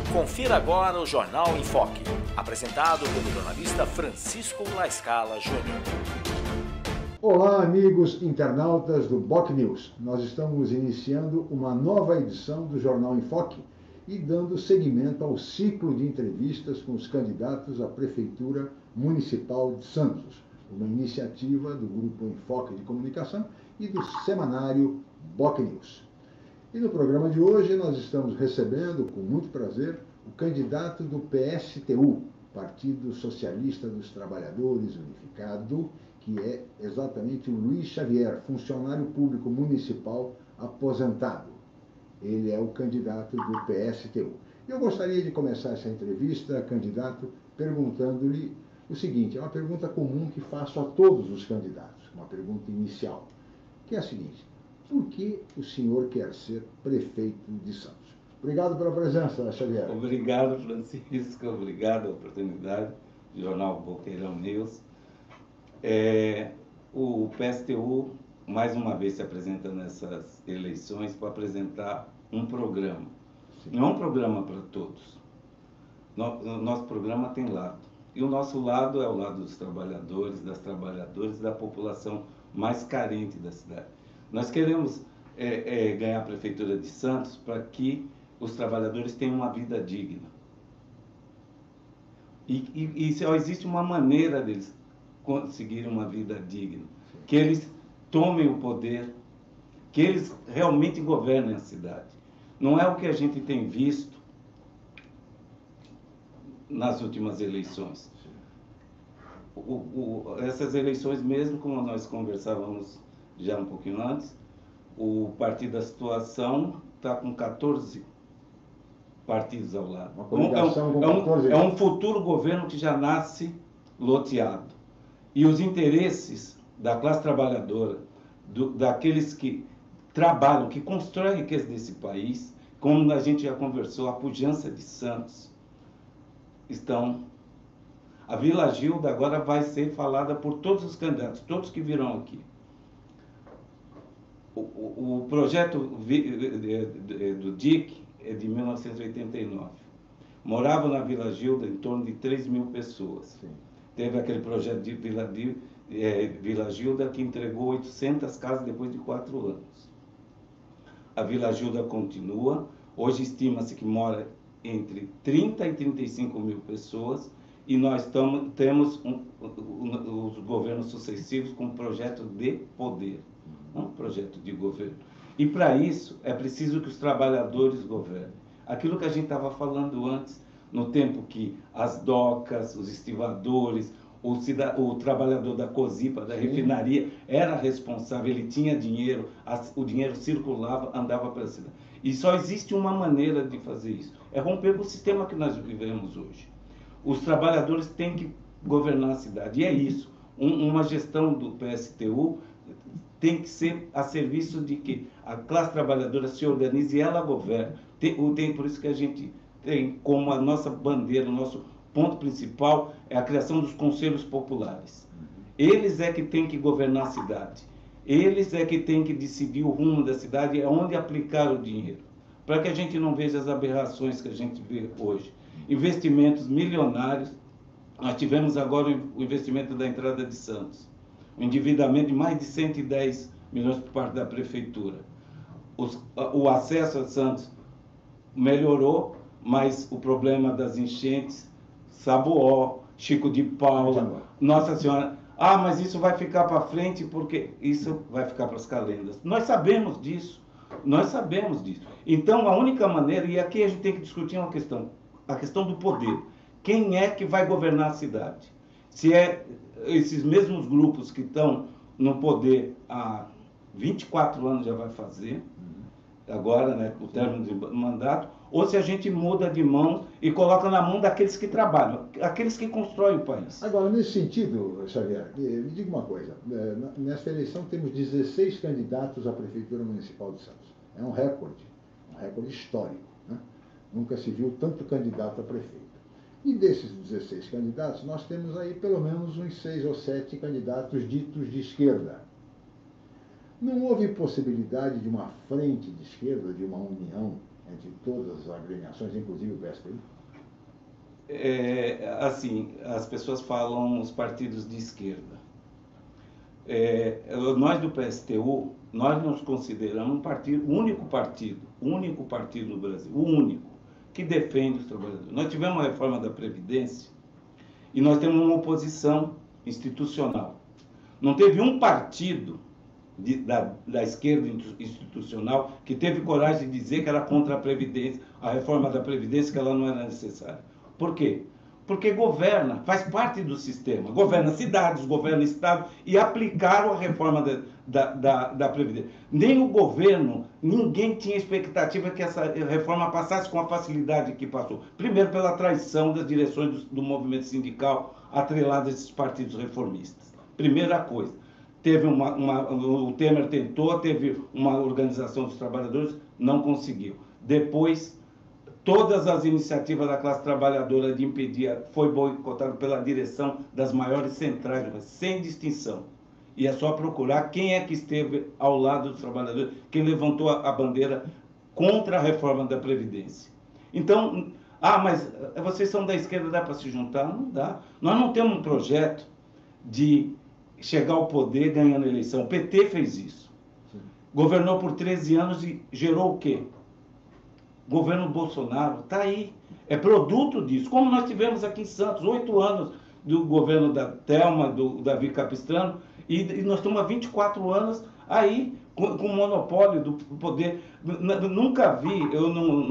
Confira agora o Jornal em Foque, apresentado pelo jornalista Francisco La Scala Júnior. Olá, amigos internautas do BocNews. Nós estamos iniciando uma nova edição do Jornal em Foque e dando seguimento ao ciclo de entrevistas com os candidatos à Prefeitura Municipal de Santos, uma iniciativa do Grupo Enfoque de Comunicação e do semanário BocNews. E no programa de hoje nós estamos recebendo, com muito prazer, o candidato do PSTU, Partido Socialista dos Trabalhadores Unificado, que é exatamente o Luiz Xavier, funcionário público municipal aposentado. Ele é o candidato do PSTU. Eu gostaria de começar essa entrevista, candidato, perguntando-lhe o seguinte, é uma pergunta comum que faço a todos os candidatos, uma pergunta inicial, que é a seguinte: por que o senhor quer ser prefeito de Santos? Obrigado pela presença, Xavier. Obrigado, Francisco. Obrigado pela oportunidade do Jornal Boqueirão News. O PSTU, mais uma vez, se apresenta nessas eleições para apresentar um programa. Sim. Não é um programa para todos. Nosso programa tem lado. E o nosso lado é o lado dos trabalhadores, das trabalhadoras e da população mais carente da cidade. Nós queremos ganhar a Prefeitura de Santos para que os trabalhadores tenham uma vida digna. E só existe uma maneira deles conseguirem uma vida digna, que eles tomem o poder, que eles realmente governem a cidade. Não é o que a gente tem visto nas últimas eleições. Essas eleições mesmo, como nós conversávamos já um pouquinho antes, o Partido da Situação está com 14 partidos ao lado. É um futuro governo que já nasce loteado. E os interesses da classe trabalhadora, daqueles que trabalham, que constroem a riqueza desse país, como a gente já conversou, a pujança de Santos, estão... A Vila Gilda agora vai ser falada por todos os candidatos, todos que virão aqui. O projeto do DIC é de 1989. Morava na Vila Gilda em torno de 3.000 pessoas. Sim. Teve aquele projeto de Vila Gilda que entregou 800 casas depois de 4 anos. A Vila Gilda continua. Hoje estima-se que mora entre 30 e 35 mil pessoas. E nós temos os governos sucessivos com um projeto de poder, não um projeto de governo. E para isso é preciso que os trabalhadores governem. Aquilo que a gente estava falando antes, no tempo que as docas, os estivadores, o trabalhador da COSIPA, da refinaria, era responsável, ele tinha dinheiro, o dinheiro circulava, andava para a cidade. E só existe uma maneira de fazer isso, é romper o sistema que nós vivemos hoje. Os trabalhadores têm que governar a cidade, e é isso. Uma gestão do PSTU tem que ser a serviço de que a classe trabalhadora se organize e ela governe. Por isso que a gente tem como a nossa bandeira, o nosso ponto principal é a criação dos conselhos populares. Eles é que têm que governar a cidade. Eles é que têm que decidir o rumo da cidade e onde aplicar o dinheiro. Para que a gente não veja as aberrações que a gente vê hoje. Investimentos milionários. Nós tivemos agora o investimento da entrada de Santos. Um endividamento de mais de 110 milhões por parte da Prefeitura. O acesso a Santos melhorou, mas o problema das enchentes, Saboó, Chico de Paula, Nossa Senhora... Ah, mas isso vai ficar para frente porque isso vai ficar para as calendas. Nós sabemos disso. Nós sabemos disso. Então, a única maneira, e aqui a gente tem que discutir uma questão, a questão do poder. Quem é que vai governar a cidade? Se é esses mesmos grupos que estão no poder há 24 anos já vai fazer, agora, né, o término do mandato, ou se a gente muda de mão e coloca na mão daqueles que trabalham, aqueles que constroem o país. Agora, nesse sentido, Xavier, me diga uma coisa. Nesta eleição temos 16 candidatos à Prefeitura Municipal de Santos. É um recorde histórico, né? Nunca se viu tanto candidato a prefeito. E desses 16 candidatos, nós temos aí pelo menos uns 6 ou 7 candidatos ditos de esquerda. Não houve possibilidade de uma frente de esquerda, de uma união entre todas as agremiações, inclusive o PSTU? Assim, as pessoas falam os partidos de esquerda. Nós do PSTU, nós nos consideramos um partido, o único partido no Brasil, o único, que defende os trabalhadores. Nós tivemos uma reforma da Previdência e nós temos uma oposição institucional. Não teve um partido da esquerda institucional que teve coragem de dizer que era contra a Previdência, a reforma da Previdência, que ela não era necessária. Por quê? Porque governa, faz parte do sistema, governa cidades, governa estados, e aplicaram a reforma da Previdência. Nem o governo, ninguém tinha expectativa que essa reforma passasse com a facilidade que passou. Primeiro, pela traição das direções do movimento sindical atreladas a esses partidos reformistas. Primeira coisa. O Temer tentou, teve uma organização dos trabalhadores, não conseguiu. Depois, todas as iniciativas da classe trabalhadora de impedir foi boicotado pela direção das maiores centrais, sem distinção. E é só procurar quem é que esteve ao lado dos trabalhadores, quem levantou a bandeira contra a reforma da Previdência. Então, mas vocês são da esquerda, dá para se juntar? Não dá. Nós não temos um projeto de chegar ao poder ganhando a eleição. O PT fez isso. Sim. Governou por 13 anos e gerou o quê? Governo Bolsonaro está aí, é produto disso. Como nós tivemos aqui em Santos, 8 anos do governo da Thelma, do Davi Capistrano, e nós estamos há 24 anos aí com o monopólio do poder. Nunca vi, eu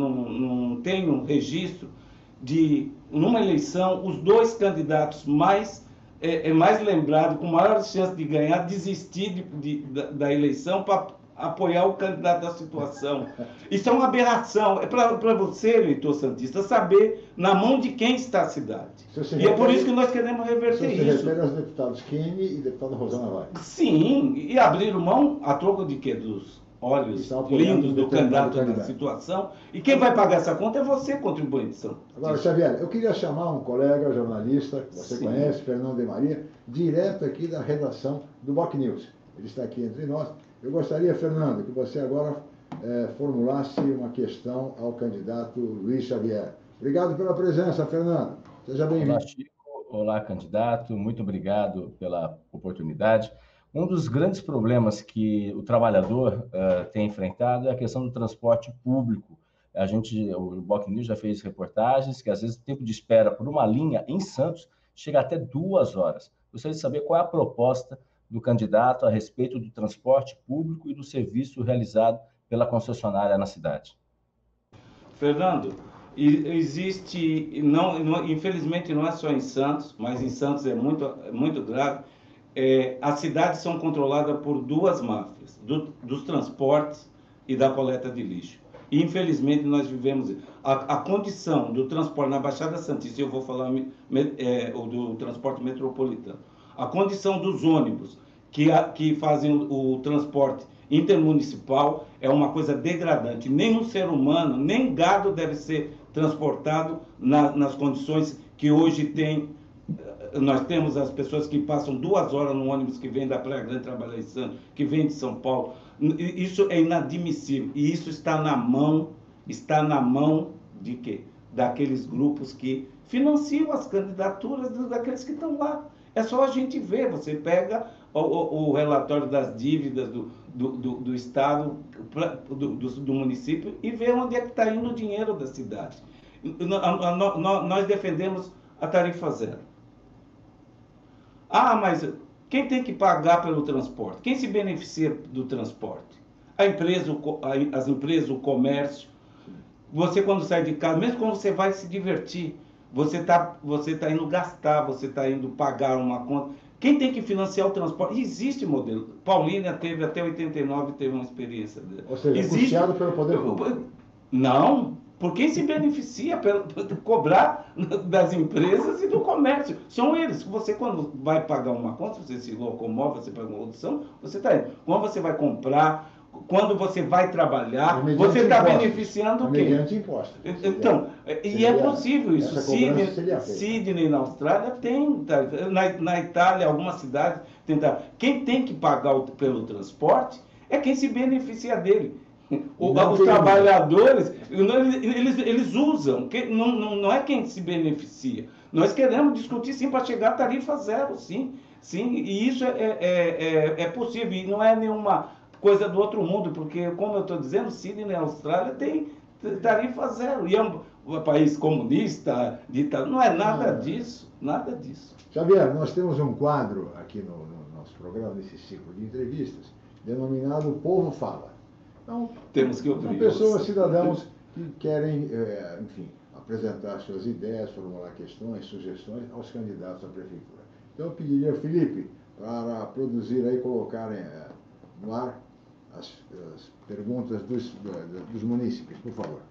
não tenho registro de, numa eleição, os dois candidatos mais lembrados, com maior chance de ganhar, desistir da eleição para apoiar o candidato da situação. Isso é uma aberração. É para você, eleitor santista, saber na mão de quem está a cidade. E é por isso que nós queremos reverter isso. Você refere aos deputados Kenny e deputada Rosana Vai. Sim, e abriram mão a troco de quê? Dos olhos lindos do candidato da situação. E quem vai pagar essa conta é você, contribuinte. Agora, Xavier, eu queria chamar um colega jornalista, que você conhece, Fernando de Maria, direto aqui da redação do Boc News. Ele está aqui entre nós. Eu gostaria, Fernando, que você agora formulasse uma questão ao candidato Luiz Xavier. Obrigado pela presença, Fernando. Seja bem-vindo. Olá, Chico. Olá, candidato. Muito obrigado pela oportunidade. Um dos grandes problemas que o trabalhador tem enfrentado é a questão do transporte público. O Boc News já fez reportagens que, às vezes, o tempo de espera por uma linha em Santos chega até 2 horas. Gostaria de saber qual é a proposta do candidato a respeito do transporte público e do serviço realizado pela concessionária na cidade. Fernando, existe, infelizmente não é só em Santos, mas em Santos é muito grave, as cidades são controladas por 2 máfias, dos transportes e da coleta de lixo. E, infelizmente, nós vivemos a condição do transporte na Baixada Santista, eu vou falar do transporte metropolitano, a condição dos ônibus que fazem o transporte intermunicipal é uma coisa degradante. Nenhum ser humano, nem gado deve ser transportado nas condições que hoje tem. Nós temos as pessoas que passam 2 horas no ônibus que vem da Praia Grande trabalhar em Santos, que vem de São Paulo. Isso é inadmissível. E isso está na mão de quê? Daqueles grupos que financiam as candidaturas daqueles que estão lá. É só a gente ver, você pega o relatório das dívidas do Estado, do município, e vê onde é que está indo o dinheiro da cidade. Nós defendemos a tarifa zero. Mas quem tem que pagar pelo transporte? Quem se beneficia do transporte? As empresas, o comércio. Você, quando sai de casa, mesmo quando você vai se divertir, você tá indo gastar, você está indo pagar uma conta. Quem tem que financiar o transporte? Existe modelo. Paulínia teve até 89, teve uma experiência dela. Ou seja, custeado pelo poder público. Não, por quem se beneficia por cobrar das empresas e do comércio. São eles. Você, quando vai pagar uma conta, você se locomove, você paga uma redução, você está indo. Quando você vai comprar, quando você vai trabalhar, você está beneficiando o quê? Mediante impostos. Então, e é possível isso. Sydney, na Austrália, tem. Na Itália, algumas cidades tentaram. Quem tem que pagar pelo transporte é quem se beneficia dele. Os trabalhadores, eles usam, não é quem se beneficia. Nós queremos discutir, sim, para chegar a tarifa zero, sim. Sim, e isso é possível, e não é nenhuma coisa do outro mundo, porque, como eu estou dizendo, Sydney, na Austrália, tem tarifa zero. E é um país comunista, ditador, não é nada disso, nada disso. Xavier, nós temos um quadro aqui no nosso programa, nesse ciclo de entrevistas, denominado O Povo Fala. Então, temos que ouvir. São pessoas, cidadãos, que querem, enfim, apresentar suas ideias, formular questões, sugestões aos candidatos à prefeitura. Então, eu pediria ao Felipe para produzir aí, colocar no ar as perguntas dos munícipes, por favor.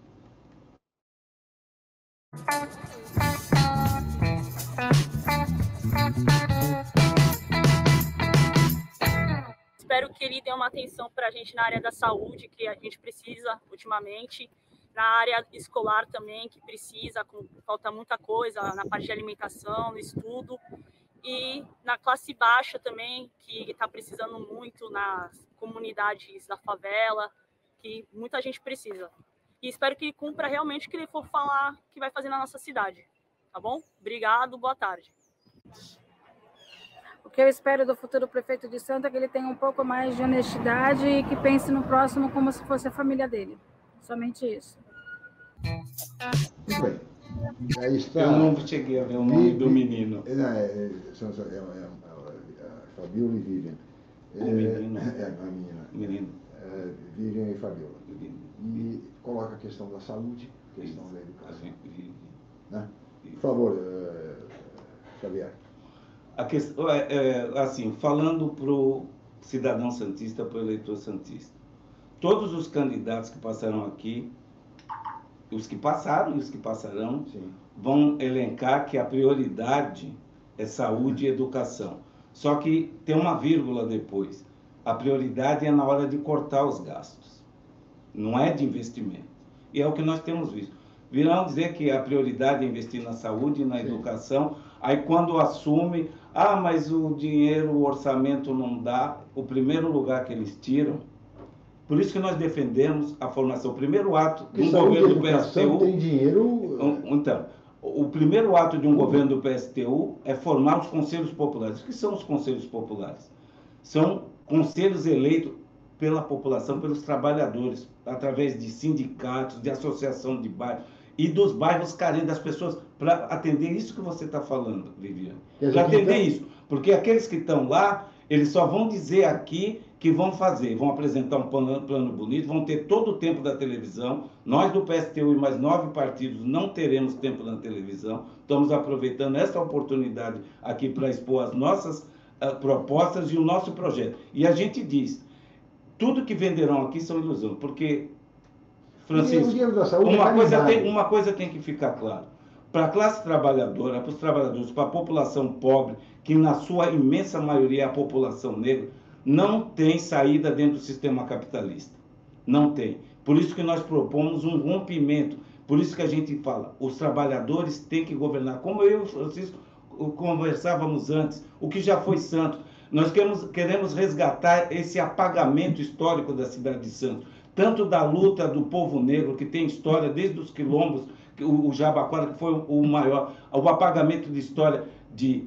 Espero que ele dê uma atenção para a gente na área da saúde, que a gente precisa ultimamente, na área escolar também, que precisa, falta muita coisa, na parte de alimentação, no estudo, e na classe baixa também, que está precisando muito nas comunidades da favela, que muita gente precisa. E espero que ele cumpra realmente o que ele for falar que vai fazer na nossa cidade. Tá bom? Obrigado, boa tarde. O que eu espero do futuro prefeito de Santos é que ele tenha um pouco mais de honestidade e que pense no próximo como se fosse a família dele. Somente isso. Muito bem. Aí está. Eu não cheguei a ver o nome do menino. Fabiola e Vivian. O menino. A menina. Vivian e Fabiola. E coloca a questão da saúde, a questão da educação. Né? Por favor, Xavier. A questão, assim, falando para o cidadão santista, para o eleitor santista, todos os candidatos que passaram aqui, os que passaram e os que passarão, sim, vão elencar que a prioridade é saúde e educação. Só que tem uma vírgula depois. A prioridade é na hora de cortar os gastos, não é de investimento. E é o que nós temos visto. Virão dizer que a prioridade é investir na saúde e na educação, aí quando assume, mas o dinheiro, o orçamento não dá, o primeiro lugar que eles tiram. Por isso que nós defendemos a formação. O primeiro ato de um governo do PSTU... tem dinheiro... Então, o primeiro ato de um governo do PSTU é formar os conselhos populares. O que são os conselhos populares? São conselhos eleitos pela população, pelos trabalhadores, através de sindicatos, de associação de bairros e dos bairros carentes, das pessoas, para atender isso que você está falando, Viviane. Para atender isso. Porque aqueles que estão lá, eles só vão dizer aqui que vão fazer, vão apresentar um plano bonito, vão ter todo o tempo da televisão. Nós do PSTU e mais 9 partidos não teremos tempo na televisão. Estamos aproveitando essa oportunidade aqui para expor as nossas propostas e o nosso projeto. E a gente diz, tudo que venderão aqui são ilusões, porque, Francisco, uma coisa tem que ficar clara. Para a classe trabalhadora, para os trabalhadores, para a população pobre, que na sua imensa maioria é a população negra, não tem saída dentro do sistema capitalista. Não tem. Por isso que nós propomos um rompimento. Por isso que a gente fala, os trabalhadores têm que governar. Como eu e o Francisco conversávamos antes, o que já foi Santos. Nós queremos resgatar esse apagamento histórico da cidade de Santos. Tanto da luta do povo negro, que tem história desde os quilombos, o Jabaquara, que foi o maior, o apagamento de história de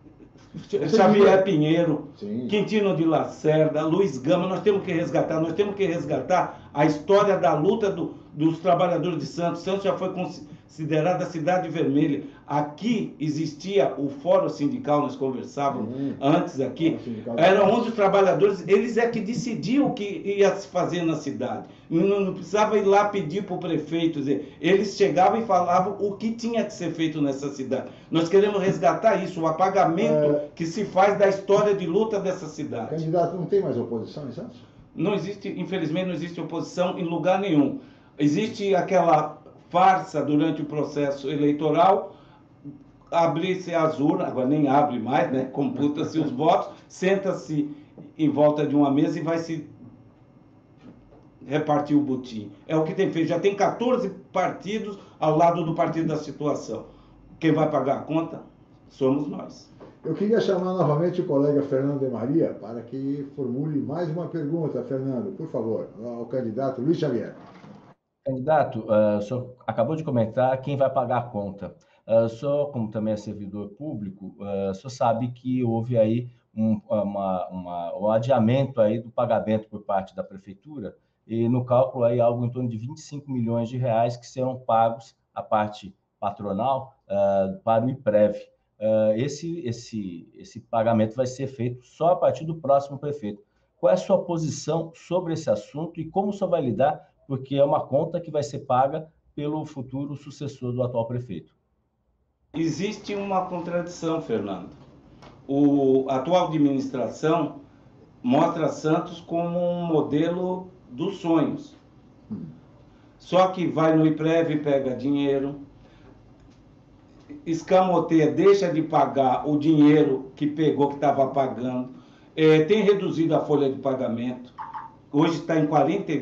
Xavier Pinheiro, sim, Quintino de Lacerda, Luiz Gama. Nós temos que resgatar a história da luta dos trabalhadores de Santos. Santos já foi considerada a cidade vermelha. Aqui existia o fórum sindical, nós conversávamos antes aqui, era onde os trabalhadores, eles é que decidiam o que ia se fazer na cidade. Não precisava ir lá pedir para o prefeito, eles chegavam e falavam o que tinha que ser feito nessa cidade. Nós queremos resgatar isso, o apagamento que se faz da história de luta dessa cidade. Candidato, não tem mais oposição em Santos? Não existe, infelizmente, não existe oposição em lugar nenhum. Existe aquela farsa durante o processo eleitoral, abrir-se as urnas, agora nem abre mais, né? Computa-se os votos, senta-se em volta de uma mesa e vai se repartir o butim. É o que tem feito. Já tem 14 partidos ao lado do partido da situação. Quem vai pagar a conta somos nós. Eu queria chamar novamente o colega Fernando de Maria para que formule mais uma pergunta, Fernando, por favor, ao candidato Luiz Xavier. Candidato, o senhor acabou de comentar quem vai pagar a conta. O senhor, como também é servidor público, o senhor sabe que houve aí um adiamento aí do pagamento por parte da prefeitura, e no cálculo aí algo em torno de 25 milhões de reais que serão pagos a parte patronal para o IPREV. Esse pagamento vai ser feito só a partir do próximo prefeito. Qual é a sua posição sobre esse assunto e como o senhor vai lidar, porque é uma conta que vai ser paga pelo futuro sucessor do atual prefeito? Existe uma contradição, Fernando. A atual administração mostra Santos como um modelo dos sonhos. Só que vai no IPREV, pega dinheiro, escamoteia, deixa de pagar o dinheiro que pegou, que estava pagando, tem reduzido a folha de pagamento, hoje está em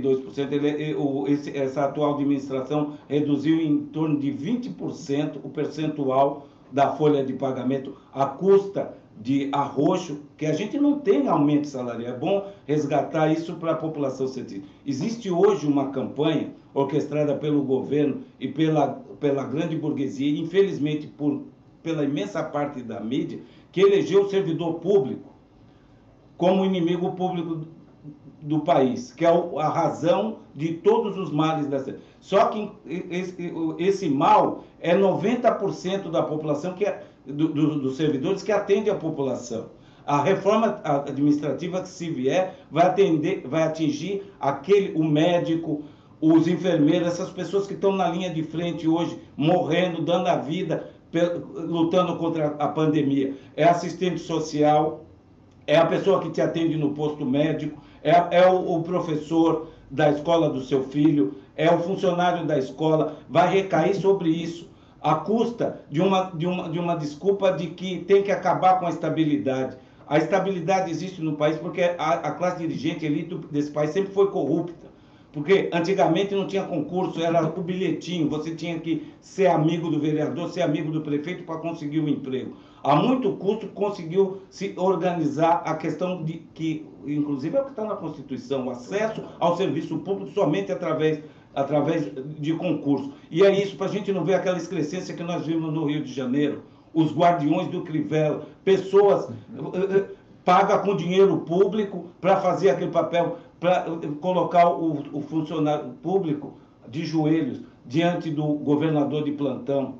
42%, essa atual administração reduziu em torno de 20% o percentual da folha de pagamento, à custa de arroxo, que a gente não tem aumento salarial. É bom resgatar isso para a população sentir. Existe hoje uma campanha orquestrada pelo governo e pela grande burguesia, infelizmente pela imensa parte da mídia, que elegeu o servidor público como inimigo público do país, que é a razão de todos os males da cidade. Só que esse mal é 90% da população, dos servidores que atende a população. A reforma administrativa que se vier vai atingir o médico, os enfermeiros, essas pessoas que estão na linha de frente hoje, morrendo, dando a vida, lutando contra a pandemia. É assistente social, é a pessoa que te atende no posto médico, é o professor da escola do seu filho, é o funcionário da escola, vai recair sobre isso, à custa de uma desculpa de que tem que acabar com a estabilidade. A estabilidade existe no país porque a classe dirigente, a elite desse país sempre foi corrupta. Porque antigamente não tinha concurso, era o bilhetinho, você tinha que ser amigo do vereador, ser amigo do prefeito para conseguir um emprego. A muito custo conseguiu se organizar a questão de que, inclusive é o que está na Constituição, o acesso ao serviço público somente através de concurso. E é isso, para a gente não ver aquela excrescência que nós vimos no Rio de Janeiro, os guardiões do Crivella, pessoas pagam com dinheiro público para fazer aquele papel, para colocar o funcionário público de joelhos diante do governador de plantão,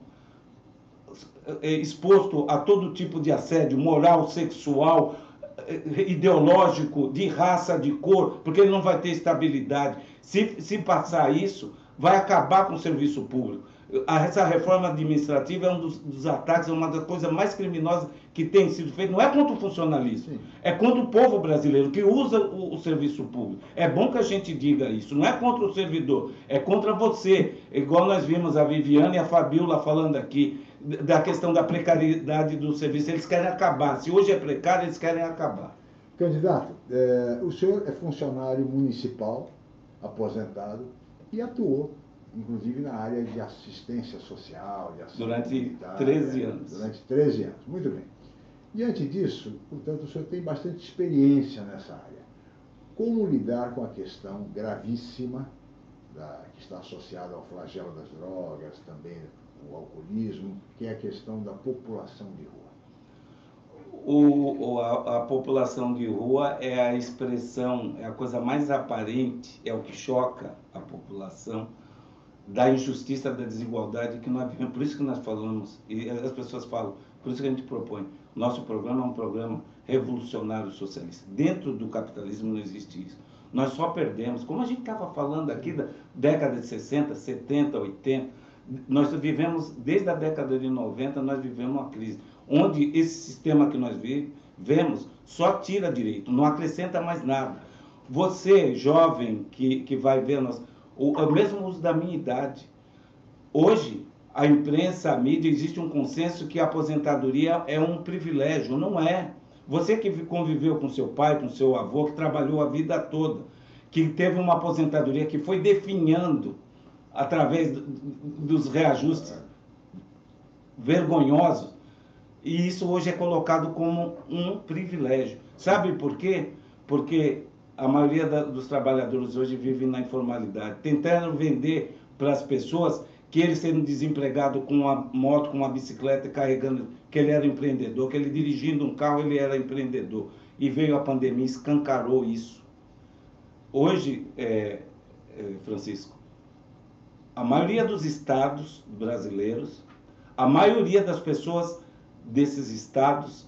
exposto a todo tipo de assédio moral, sexual, ideológico, de raça, de cor, porque ele não vai ter estabilidade. Se passar isso, vai acabar com o serviço público. Essa reforma administrativa é um dos ataques, é uma das coisas mais criminosas que tem sido feita. Não é contra o funcionalismo, sim, é contra o povo brasileiro que usa o serviço público. É bom que a gente diga isso. Não é contra o servidor, é contra você. Igual nós vimos a Viviane e a Fabiola falando aqui da questão da precariedade do serviço. Eles querem acabar. Se hoje é precário, eles querem acabar. Candidato, o senhor é funcionário municipal, aposentado, e atuou inclusive na área de assistência social, de durante 13 anos. Durante 13 anos, muito bem. Diante disso, portanto, o senhor tem bastante experiência nessa área. Como lidar com a questão gravíssima que está associada ao flagelo das drogas, também o alcoolismo, que é a questão da população de rua? A população de rua é a expressão, é a coisa mais aparente, é o que choca a população, da injustiça, da desigualdade que nós vivemos. Por isso que nós falamos, e as pessoas falam, por isso que a gente propõe. Nosso programa é um programa revolucionário socialista. Dentro do capitalismo não existe isso. Nós só perdemos, como a gente estava falando aqui da década de 60, 70, 80, nós vivemos, desde a década de 90, nós vivemos uma crise, onde esse sistema que nós vivemos só tira direito, não acrescenta mais nada. Você, jovem, que vai ver o mesmo uso da minha idade. Hoje, a imprensa, a mídia, existe um consenso que a aposentadoria é um privilégio. Não é. Você que conviveu com seu pai, com seu avô, que trabalhou a vida toda, que teve uma aposentadoria que foi definhando através dos reajustes vergonhosos, E isso hoje é colocado como um privilégio. Sabe por quê? Porque a maioria dos trabalhadores hoje vivem na informalidade. Tentaram vender para as pessoas que ele sendo desempregado com uma moto, com uma bicicleta, carregando, que ele era empreendedor, que ele dirigindo um carro, ele era empreendedor. E veio a pandemia, escancarou isso. Hoje, Francisco, a maioria dos estados brasileiros, a maioria das pessoas desses estados,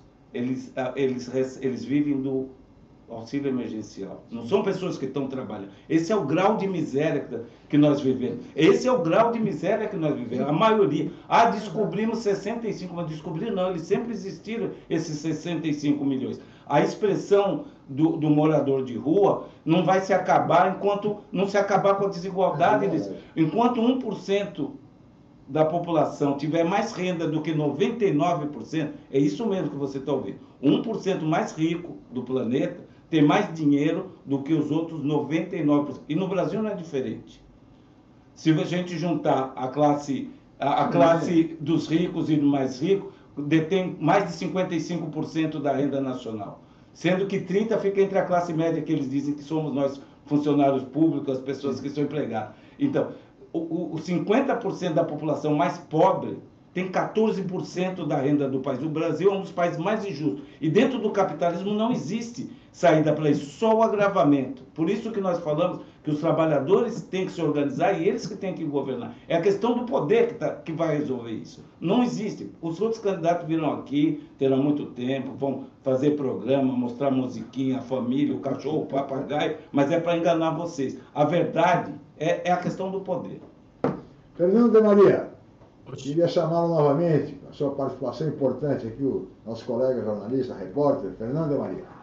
eles vivem do auxílio emergencial. Não são pessoas que estão trabalhando. Esse é o grau de miséria que nós vivemos. Esse é o grau de miséria que nós vivemos. A maioria. Descobrimos 65, mas descobrir não, eles sempre existiram, esses 65 milhões. A expressão do morador de rua não vai se acabar enquanto não se acabar com a desigualdade. Enquanto 1% da população tiver mais renda do que 99%, é isso mesmo que você está ouvindo. 1% mais rico do planeta tem mais dinheiro do que os outros 99%. E no Brasil não é diferente. Se a gente juntar a classe dos ricos e do mais rico, detém mais de 55% da renda nacional. Sendo que 30% fica entre a classe média, que eles dizem que somos nós, funcionários públicos, as pessoas que são empregadas. Então, os 50% da população mais pobre tem 14% da renda do país. O Brasil é um dos países mais injustos. E dentro do capitalismo não existe saída para isso, só o agravamento. Por isso que nós falamos que os trabalhadores têm que se organizar e eles que têm que governar. É a questão do poder que vai resolver isso. Não existe. Os outros candidatos virão aqui, terão muito tempo, vão fazer programa, mostrar musiquinha, a família, o cachorro, o papagaio, mas é para enganar vocês. A verdade é a questão do poder. Fernando de Maria, queria chamá-lo novamente, a sua participação importante aqui, o nosso colega jornalista, repórter, Fernando de Maria.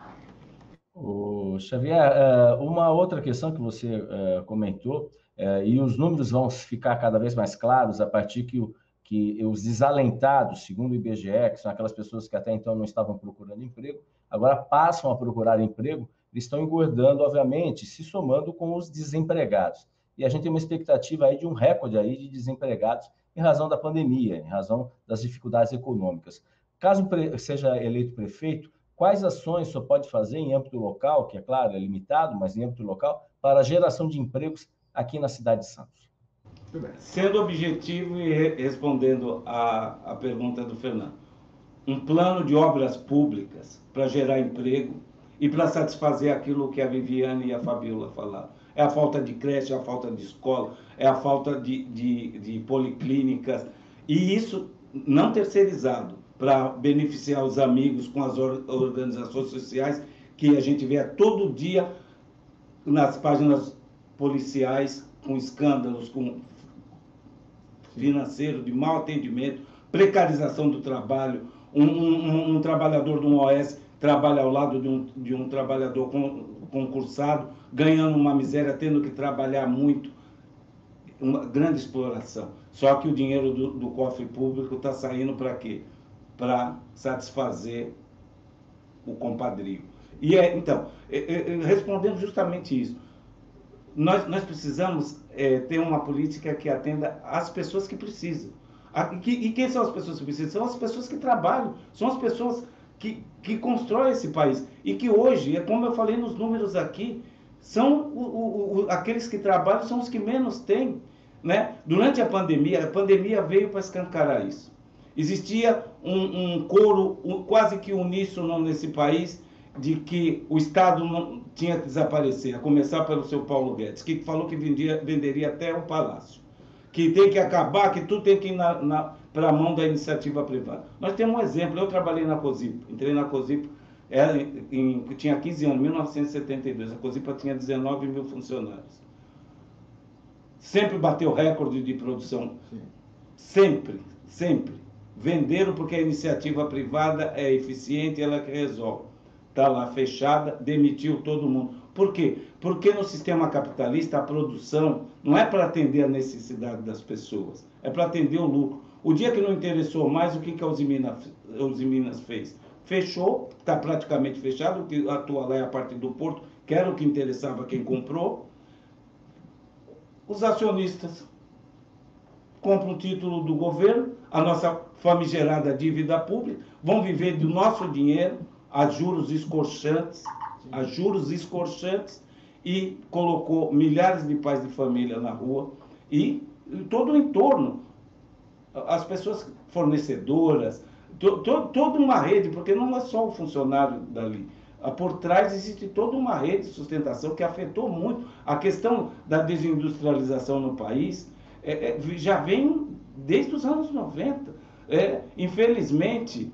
Xavier, uma outra questão que você comentou, e os números vão ficar cada vez mais claros a partir que os desalentados, segundo o IBGE, que são aquelas pessoas que até então não estavam procurando emprego, agora passam a procurar emprego, eles estão engordando, obviamente, se somando com os desempregados. E a gente tem uma expectativa aí de um recorde aí de desempregados em razão da pandemia, em razão das dificuldades econômicas. Caso seja eleito prefeito, quais ações o senhor pode fazer em âmbito local, que é claro, é limitado, mas em âmbito local, para a geração de empregos aqui na cidade de Santos? Sendo objetivo e respondendo a pergunta do Fernando, um plano de obras públicas para gerar emprego e para satisfazer aquilo que a Viviane e a Fabiola falaram. É a falta de creche, é a falta de escola, é a falta de policlínicas, e isso não terceirizado, para beneficiar os amigos com as organizações sociais, que a gente vê todo dia nas páginas policiais, com escândalos, com financeiro, de mau atendimento, precarização do trabalho, um trabalhador de um OS trabalha ao lado de um trabalhador concursado, ganhando uma miséria, tendo que trabalhar muito, uma grande exploração. Só que o dinheiro do cofre público está saindo para quê? Para satisfazer o compadrio. E então, respondendo justamente isso, nós precisamos ter uma política que atenda às pessoas que precisam. E quem são as pessoas que precisam? São as pessoas que trabalham, são as pessoas que constroem esse país. E que hoje, como eu falei nos números aqui, são aqueles que trabalham são os que menos têm. Né? Durante a pandemia veio para escancarar isso. Existia um coro quase que uníssono nesse país de que o Estado não tinha que desaparecer, a começar pelo seu Paulo Guedes, que falou que venderia até o palácio, que tem que acabar, que tudo tem que ir para a mão da iniciativa privada. Nós temos um exemplo, eu trabalhei na COSIPA, entrei na COSIPA, tinha 15 anos, 1972, a COSIPA tinha 19 mil funcionários. Sempre bateu recorde de produção, sempre. Venderam porque a iniciativa privada é eficiente, ela que resolve. Está lá fechada, demitiu todo mundo. Por quê? Porque no sistema capitalista a produção não é para atender a necessidade das pessoas, é para atender o lucro. O dia que não interessou mais, o que a Usiminas fez? Fechou, está praticamente fechado, o que atua lá é a parte do porto, que era o que interessava quem comprou. Os acionistas compram o título do governo, a nossa famigerada dívida pública, vão viver do nosso dinheiro a juros escorchantes, e colocou milhares de pais de família na rua e todo o entorno, as pessoas fornecedoras, toda uma rede, porque não é só o funcionário dali. Por trás existe toda uma rede de sustentação que afetou muito a questão da desindustrialização no país. Já vem desde os anos 90. Infelizmente,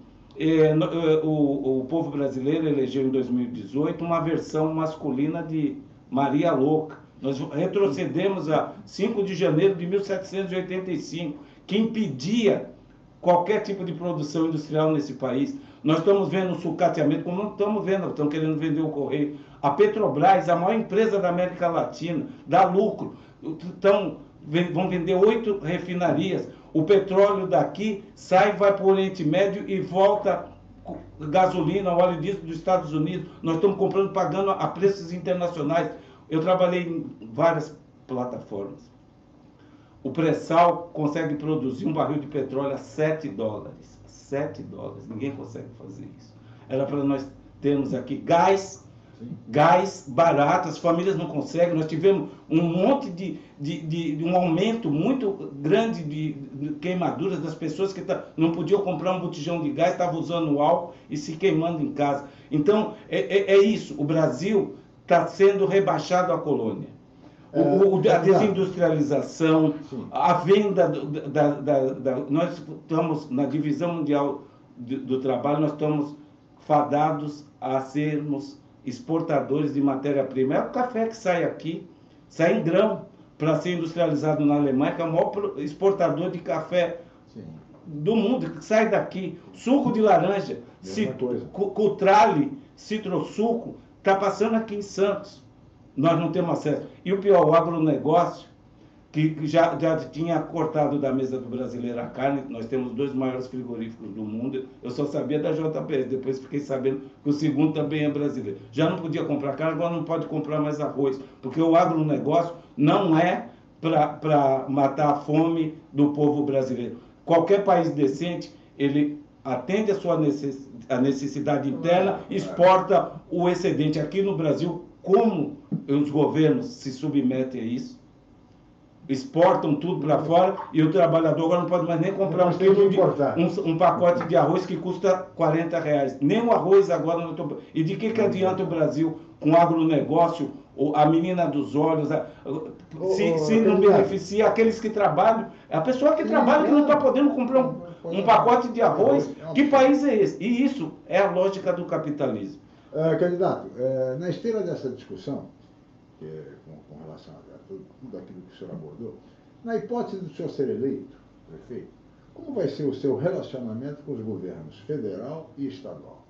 o povo brasileiro elegeu em 2018 uma versão masculina de Maria Louca. Nós retrocedemos a 5 de janeiro de 1785, que impedia qualquer tipo de produção industrial nesse país. Nós estamos vendo um sucateamento, como não estamos vendo, estão querendo vender o Correio. A Petrobras, a maior empresa da América Latina, dá lucro. Vão vender 8 refinarias. O petróleo daqui sai, vai para o Oriente Médio e volta gasolina, óleo diesel dos Estados Unidos. Nós estamos comprando, pagando a preços internacionais. Eu trabalhei em várias plataformas. O pré-sal consegue produzir um barril de petróleo a $7. $7. Ninguém consegue fazer isso. Era para nós termos aqui gás barato, as famílias não conseguem. Nós tivemos um monte um aumento muito grande de queimaduras das pessoas que não podiam comprar um botijão de gás, estavam usando álcool e se queimando em casa. Então, é isso. O Brasil está sendo rebaixado à colônia. A desindustrialização, a venda nós estamos na divisão mundial do trabalho, nós estamos fadados a sermos exportadores de matéria-prima. É o café que sai aqui, sai em grão para ser industrializado na Alemanha, que é o maior exportador de café do mundo, que sai daqui. Suco de laranja, Cutrale, Citrosuco, está passando aqui em Santos. Nós não temos acesso. E o pior, o agronegócio, que já tinha cortado da mesa do brasileiro a carne. Nós temos 2 maiores frigoríficos do mundo. Eu só sabia da JPS, depois fiquei sabendo que o segundo também é brasileiro. Já não podia comprar carne, agora não pode comprar mais arroz, porque o agronegócio não é para matar a fome do povo brasileiro. Qualquer país decente, ele atende a sua necessidade interna, exporta o excedente. Aqui no Brasil, como os governos se submetem a isso, exportam tudo para fora, e o trabalhador agora não pode mais nem comprar um pacote de arroz que custa R$40. Nem o arroz agora não estou... E de que adianta o Brasil com agronegócio, a menina dos olhos, se não beneficia aqueles que trabalham, a pessoa que trabalha que não está podendo comprar um pacote de arroz? Que país é esse? E isso é a lógica do capitalismo. Candidato, na esteira dessa discussão, com relação a tudo aquilo que o senhor abordou, na hipótese do senhor ser eleito prefeito, como vai ser o seu relacionamento com os governos federal e estadual?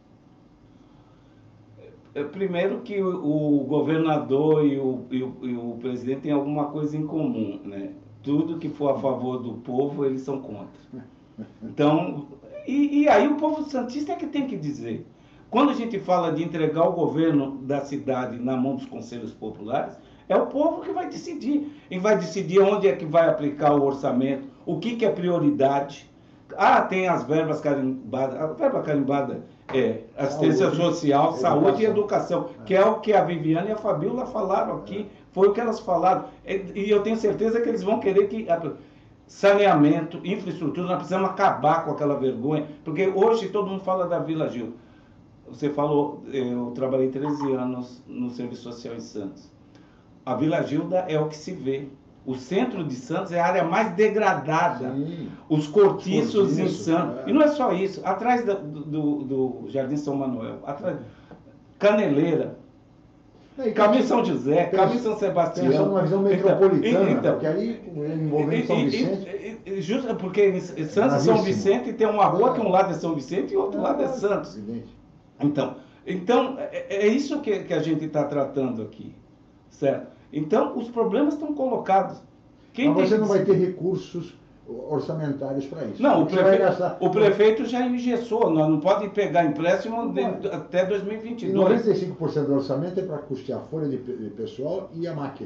Primeiro que o governador e o presidente têm alguma coisa em comum, né? Tudo que for a favor do povo, eles são contra. Então, e aí o povo santista é que tem que dizer. Quando a gente fala de entregar o governo da cidade na mão dos conselhos populares, é o povo que vai decidir. E vai decidir onde é que vai aplicar o orçamento, o que é prioridade. Tem as verbas carimbadas. A verba carimbada é assistência social, saúde e educação, que é o que a Viviane e a Fabíola falaram aqui. Foi o que elas falaram. E eu tenho certeza que eles vão querer que... Saneamento, infraestrutura, nós precisamos acabar com aquela vergonha. Porque hoje todo mundo fala da Vila Gil. Você falou, eu trabalhei 13 anos no Serviço Social em Santos. A Vila Gilda é o que se vê. O centro de Santos é a área mais degradada. Sim. Os cortiços em Santos. E não é só isso. Atrás do Jardim São Manuel, Caneleira, Caminho São José, Caminho São Sebastião. Tem uma visão metropolitana, porque aí envolvendo São Vicente... Justo porque em Santos e São Vicente tem uma rua que um lado é São Vicente e o outro lado é Santos. Então é isso que a gente está tratando aqui, certo? Então, os problemas estão colocados. Mas você não vai ter recursos orçamentários para isso. Não, o prefeito já engessou, nós não pode pegar empréstimo até 2022. E 95% do orçamento é para custear a folha de pessoal e a máquina.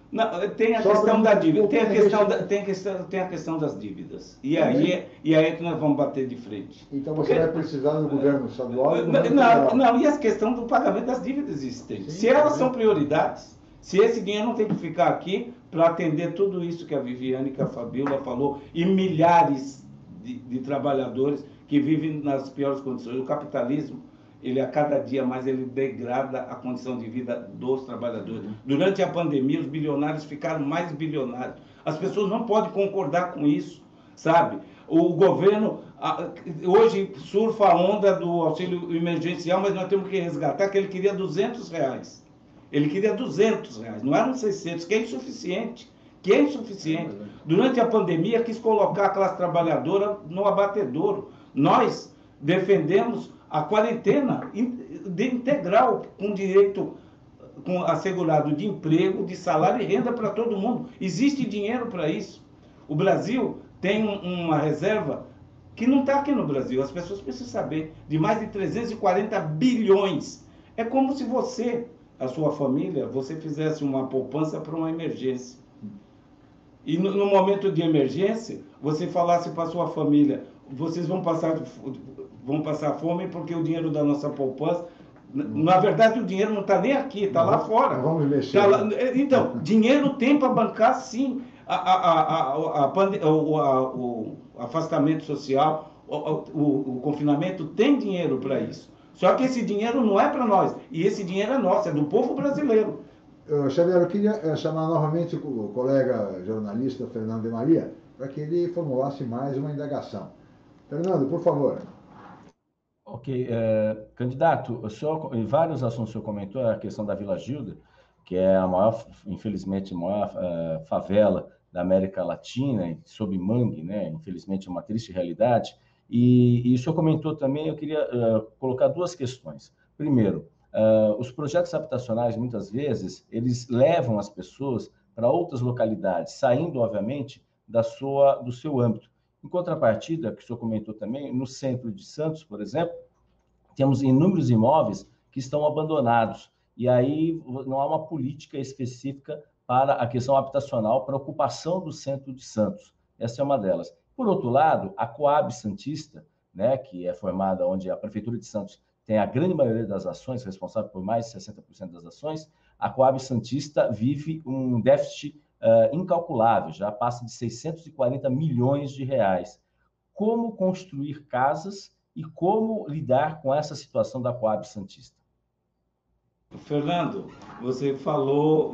Não, tem a questão da dívida, tem a questão das dívidas. E aí é que nós vamos bater de frente. Então você vai precisar do governo estadual e do governo federal. Não, e a questão do pagamento das dívidas existentes. Sim, se elas são prioridades, se esse dinheiro não tem que ficar aqui para atender tudo isso que a Viviane e que a Fabíola falou, e milhares de trabalhadores que vivem nas piores condições. O capitalismo, ele a cada dia mais ele degrada a condição de vida dos trabalhadores. Durante a pandemia, os bilionários ficaram mais bilionários. As pessoas não podem concordar com isso, sabe? O governo hoje surfa a onda do auxílio emergencial, mas nós temos que resgatar que ele queria R$200. Ele queria R$200, não eram 600, que é insuficiente. Durante a pandemia, quis colocar a classe trabalhadora no abatedouro. Nós defendemos a quarentena integral, com direito assegurado de emprego, de salário e renda para todo mundo. Existe dinheiro para isso. O Brasil tem uma reserva que não está aqui no Brasil. As pessoas precisam saber, de mais de 340 bilhões. É como se você, a sua família, você fizesse uma poupança para uma emergência. E no momento de emergência, você falasse para a sua família, vocês vão passar fome porque o dinheiro da nossa poupança... Na verdade, o dinheiro não está nem aqui, está lá fora. Vamos mexer. Então, dinheiro tem para bancar, sim, o afastamento social, o confinamento tem dinheiro para isso. Só que esse dinheiro não é para nós, e esse dinheiro é nosso, é do povo brasileiro. Xavier, eu queria chamar novamente o colega jornalista Fernando de Maria para que ele formulasse mais uma indagação. Fernando, por favor. Ok. Candidato, em vários assuntos o senhor comentou a questão da Vila Gilda, que é a maior, infelizmente, a maior favela da América Latina, sob mangue, né? Infelizmente, é uma triste realidade. E o senhor comentou também, eu queria colocar duas questões. Primeiro, os projetos habitacionais, muitas vezes, eles levam as pessoas para outras localidades, saindo, obviamente, do seu âmbito. Em contrapartida, que o senhor comentou também, no centro de Santos, por exemplo, temos inúmeros imóveis que estão abandonados. E aí não há uma política específica para a questão habitacional, para a ocupação do centro de Santos. Essa é uma delas. Por outro lado, a Coab Santista, né, que é formada onde a Prefeitura de Santos tem a grande maioria das ações, responsável por mais de 60% das ações, a Coab Santista vive um déficit incalculável, já passa de 640 milhões de reais. Como construir casas e como lidar com essa situação da Coab Santista? Fernando, você falou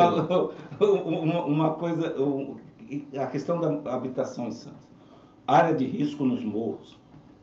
uma coisa, a questão da habitação em Santos. Área de risco nos morros.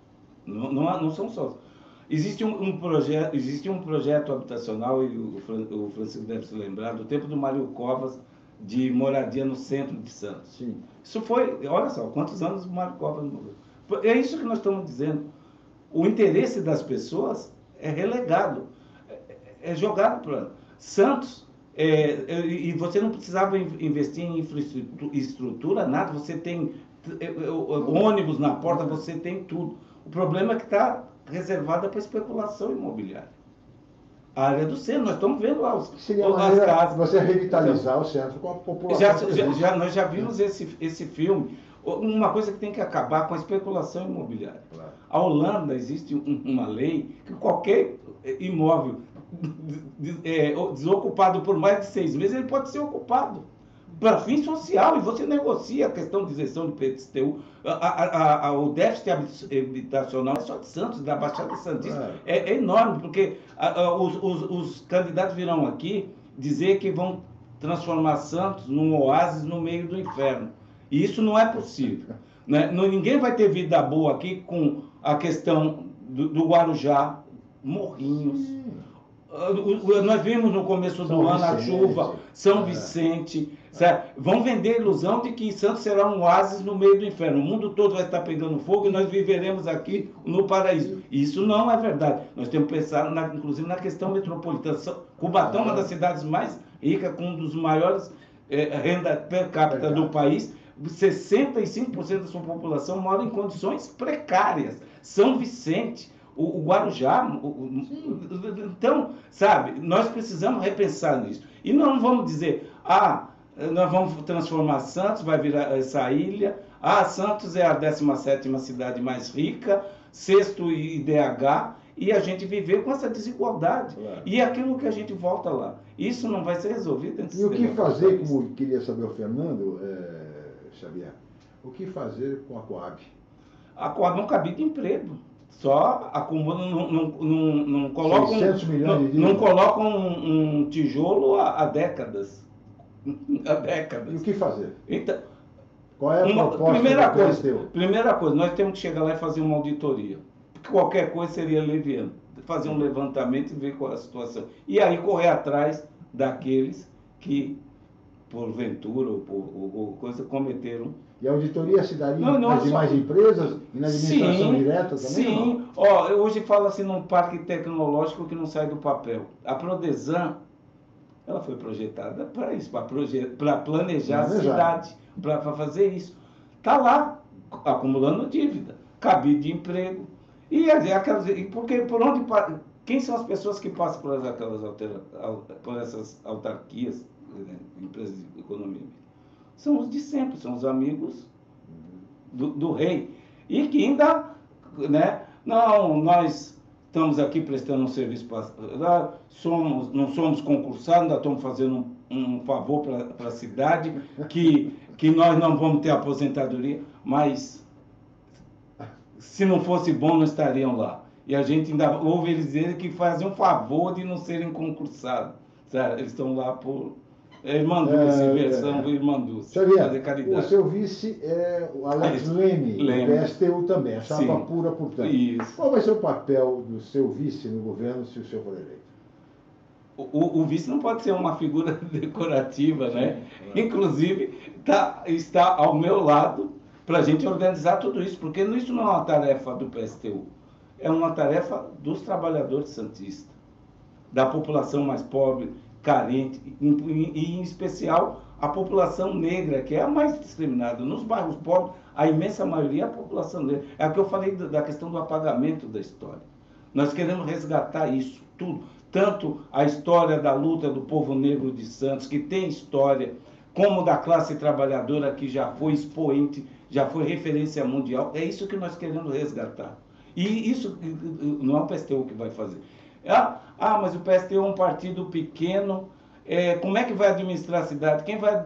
Não são só... Existe um projeto habitacional, e o Francisco deve se lembrar, do tempo do Mário Covas, de moradia no centro de Santos. Sim. Isso foi, olha só, quantos anos o Mário Covas morreu. É isso que nós estamos dizendo. O interesse das pessoas é relegado, é jogado para Santos. E você não precisava investir em infraestrutura, nada. Você tem ônibus na porta, você tem tudo. O problema é que está reservada para especulação imobiliária. A área do centro, nós estamos vendo lá as casas. Você revitalizar o centro com a população. Nós já vimos esse filme. Uma coisa que tem que acabar com a especulação imobiliária. Claro. A Holanda, existe uma lei que qualquer imóvel desocupado por mais de 6 meses, ele pode ser ocupado para fim social, e você negocia a questão de isenção do PTU. O déficit habitacional é só de Santos, da Baixada Santista, é enorme, porque os candidatos virão aqui dizer que vão transformar Santos num oásis no meio do inferno. E isso não é possível. Né? Ninguém vai ter vida boa aqui com a questão do Guarujá, Morrinhos. Nós vimos no começo do ano a chuva, São Vicente. Certo? Vão vender a ilusão de que Santos será um oásis no meio do inferno. O mundo todo vai estar pegando fogo e nós viveremos aqui no paraíso. E isso não é verdade. Nós temos que pensar, inclusive, na questão metropolitana. Cubatão é uma das cidades mais ricas, com um dos maiores renda per capita do país. 65% da sua população mora em condições precárias. São Vicente, o Guarujá. Então, sabe, nós precisamos repensar nisso. E não vamos dizer, nós vamos transformar Santos, vai virar essa ilha. Santos é a 17ª cidade mais rica, 6º IDH, e a gente viver com essa desigualdade. Claro. E aquilo que a gente volta lá. Isso não vai ser resolvido. E o que fazer, como queria saber o Fernando, Xavier, o que fazer com a Coab? A Coab é um cabide de emprego. Só acumula, não coloca 600 milhões de não colocam um tijolo há décadas. Há décadas. E o que fazer? Então, qual é a proposta? Primeira coisa, nós temos que chegar lá e fazer uma auditoria. Porque qualquer coisa seria leviano. Fazer um levantamento e ver qual é a situação. E aí correr atrás daqueles que, porventura ou por coisa, cometeram. E a auditoria se daria nas demais empresas e na administração direta também? Sim. Hoje fala-se num parque tecnológico que não sai do papel. A Prodesan, ela foi projetada para isso, para planejar a cidade, para fazer isso. Está lá, acumulando dívida, cabide de emprego. Porque quem são as pessoas que passam por essas autarquias, né, empresas de economia? São os de sempre, são os amigos do rei. E que ainda, né, nós estamos aqui prestando um serviço, não somos concursados, ainda estamos fazendo um favor para a cidade, que nós não vamos ter aposentadoria, mas se não fosse bom, não estariam lá. E a gente ainda ouve eles dizerem que fazem um favor de não serem concursados. Sabe? Eles estão lá por irmandúcia, versão irmandúcia. Fazer caridade. O seu vice é o Alex Leme, do PSTU também, a chapa pura, portanto. Isso. Qual vai ser o papel do seu vice no governo se o senhor for eleito? O vice não pode ser uma figura decorativa, né? Inclusive, está ao meu lado para a gente organizar tudo isso, porque isso não é uma tarefa do PSTU, é uma tarefa dos trabalhadores santistas, da população mais pobre, carente, e em especial a população negra, que é a mais discriminada. Nos bairros pobres, a imensa maioria é a população negra. É o que eu falei da questão do apagamento da história. Nós queremos resgatar isso tudo, tanto a história da luta do povo negro de Santos, que tem história, como da classe trabalhadora, que já foi expoente, já foi referência mundial. É isso que nós queremos resgatar. E isso não é o PSTU que vai fazer. Mas o PSTU é um partido pequeno, como é que vai administrar a cidade?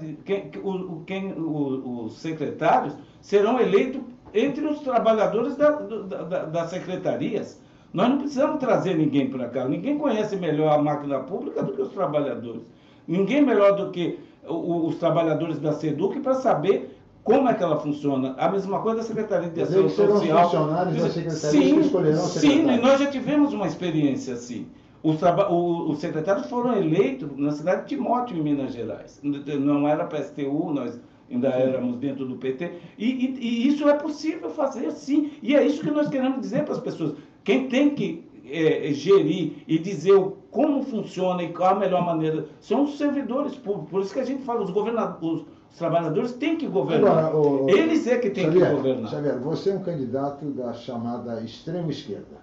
Os secretários serão eleitos entre os trabalhadores das secretarias. Nós não precisamos trazer ninguém para cá. Ninguém conhece melhor a máquina pública do que os trabalhadores. Ninguém melhor do que os trabalhadores da SEDUC para saber como é que ela funciona. A mesma coisa da Secretaria de Ação Social. Serão funcionários da Secretaria que escolherão o secretário. Sim, nós já tivemos uma experiência assim. Os secretários foram eleitos na cidade de Timóteo, em Minas Gerais. Não era PSTU, nós ainda éramos dentro do PT. E isso é possível fazer, sim. E é isso que nós queremos dizer para as pessoas. Quem tem que gerir e dizer como funciona e qual a melhor maneira são os servidores públicos. Por isso que a gente fala, os trabalhadores têm que governar. Agora, eles é que têm que governar. Xavier, você é um candidato da chamada extrema esquerda.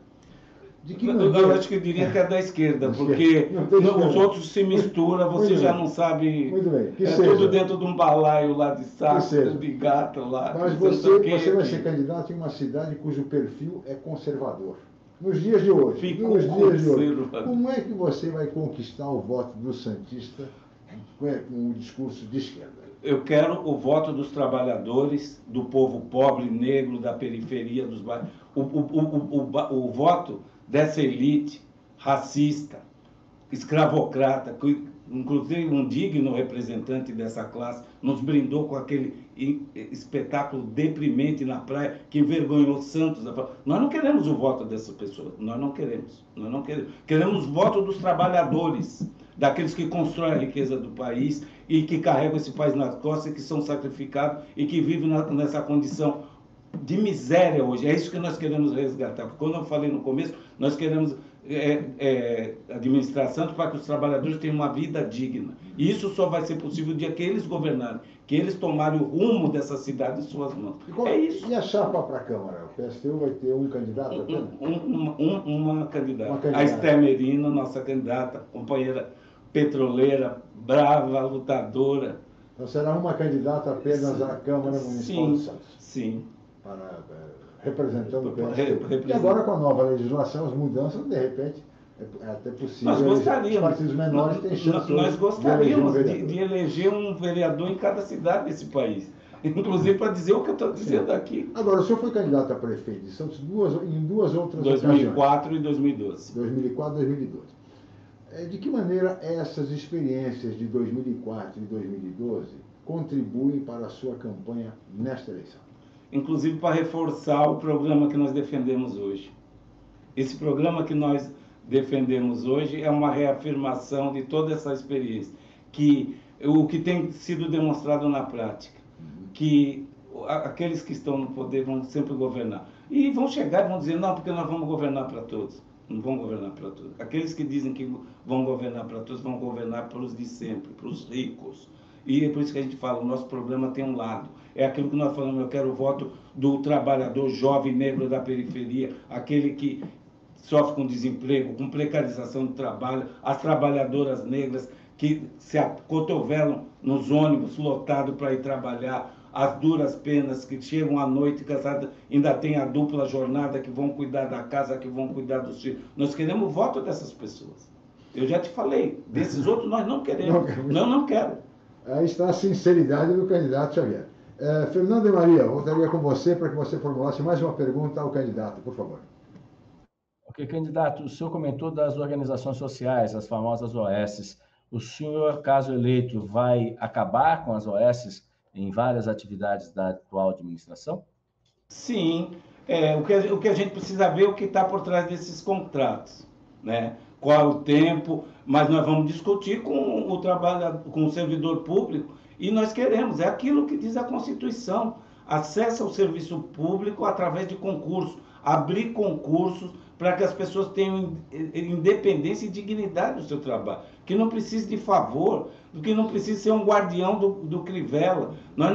Eu acho que eu diria que é da esquerda, porque os outros se misturam, você já não sabe. Muito bem. Tudo dentro de um balaio lá de saco, de gato lá. Mas você vai ser candidato em uma cidade cujo perfil é conservador. Nos dias de hoje, como é que você vai conquistar o voto do santista com um discurso de esquerda? Eu quero o voto dos trabalhadores, do povo pobre, negro, da periferia, dos bairros. O voto dessa elite racista, escravocrata, que, inclusive um digno representante dessa classe, nos brindou com aquele espetáculo deprimente na praia, que envergonhou Santos. Nós não queremos o voto dessas pessoas, nós não queremos. Queremos o voto dos trabalhadores, daqueles que constroem a riqueza do país e que carregam esse país nas costas, que são sacrificados e que vivem nessa condição de miséria hoje. É isso que nós queremos resgatar. Porque, quando eu falei no começo, nós queremos administrar Santos para que os trabalhadores tenham uma vida digna. E isso só vai ser possível o dia que eles governarem, que eles tomarem o rumo dessa cidade em suas mãos. É isso. E a chapa para a Câmara? O PSTU vai ter um candidato? Uma candidata. A Esther Merino, nossa candidata, companheira petroleira, brava, lutadora. Então será uma candidata apenas à Câmara Municipal de Santos. Sim. Para, representando o PSDB. E agora, com a nova legislação, as mudanças, de repente, é até possível. Nós gostaríamos. Os partidos menores têm chance nós gostaríamos de eleger um vereador em cada cidade desse país. Inclusive para dizer o que eu estou dizendo aqui. Agora, o senhor foi candidato a prefeito de Santos em duas outras 2004 ocasiões. E 2012. 2004 e 2012. De que maneira essas experiências de 2004 e 2012 contribuem para a sua campanha nesta eleição? Inclusive para reforçar o programa que nós defendemos hoje. Esse programa que nós defendemos hoje é uma reafirmação de toda essa experiência, que o que tem sido demonstrado na prática, que aqueles que estão no poder vão sempre governar. E vão chegar e vão dizer, não, porque nós vamos governar para todos. Não vão governar para todos. Aqueles que dizem que vão governar para todos, vão governar para os de sempre, para os ricos. E é por isso que a gente fala, o nosso problema tem um lado. É aquilo que nós falamos, eu quero o voto do trabalhador jovem negro da periferia, aquele que sofre com desemprego, com precarização do trabalho, as trabalhadoras negras que se acotovelam nos ônibus lotados para ir trabalhar, as duras penas que chegam à noite cansadas, ainda tem a dupla jornada, que vão cuidar da casa, que vão cuidar dos filhos. Nós queremos o voto dessas pessoas. Eu já te falei, desses outros nós não queremos. Não quero. Aí está a sinceridade do candidato Xavier. Fernando e Maria, voltaria com você para que você formulasse mais uma pergunta ao candidato, por favor. Ok, candidato, o senhor comentou das organizações sociais, as famosas OS. O senhor, caso eleito, vai acabar com as OS em várias atividades da atual administração? Sim. O que a gente precisa ver é o que está por trás desses contratos, né? Qual é o tempo, mas nós vamos discutir com o trabalho, com o servidor público, e nós queremos, é aquilo que diz a Constituição, acesso ao serviço público através de concurso, abrir concursos para que as pessoas tenham independência e dignidade do seu trabalho, que não precise de favor, que não precise ser um guardião do Crivella.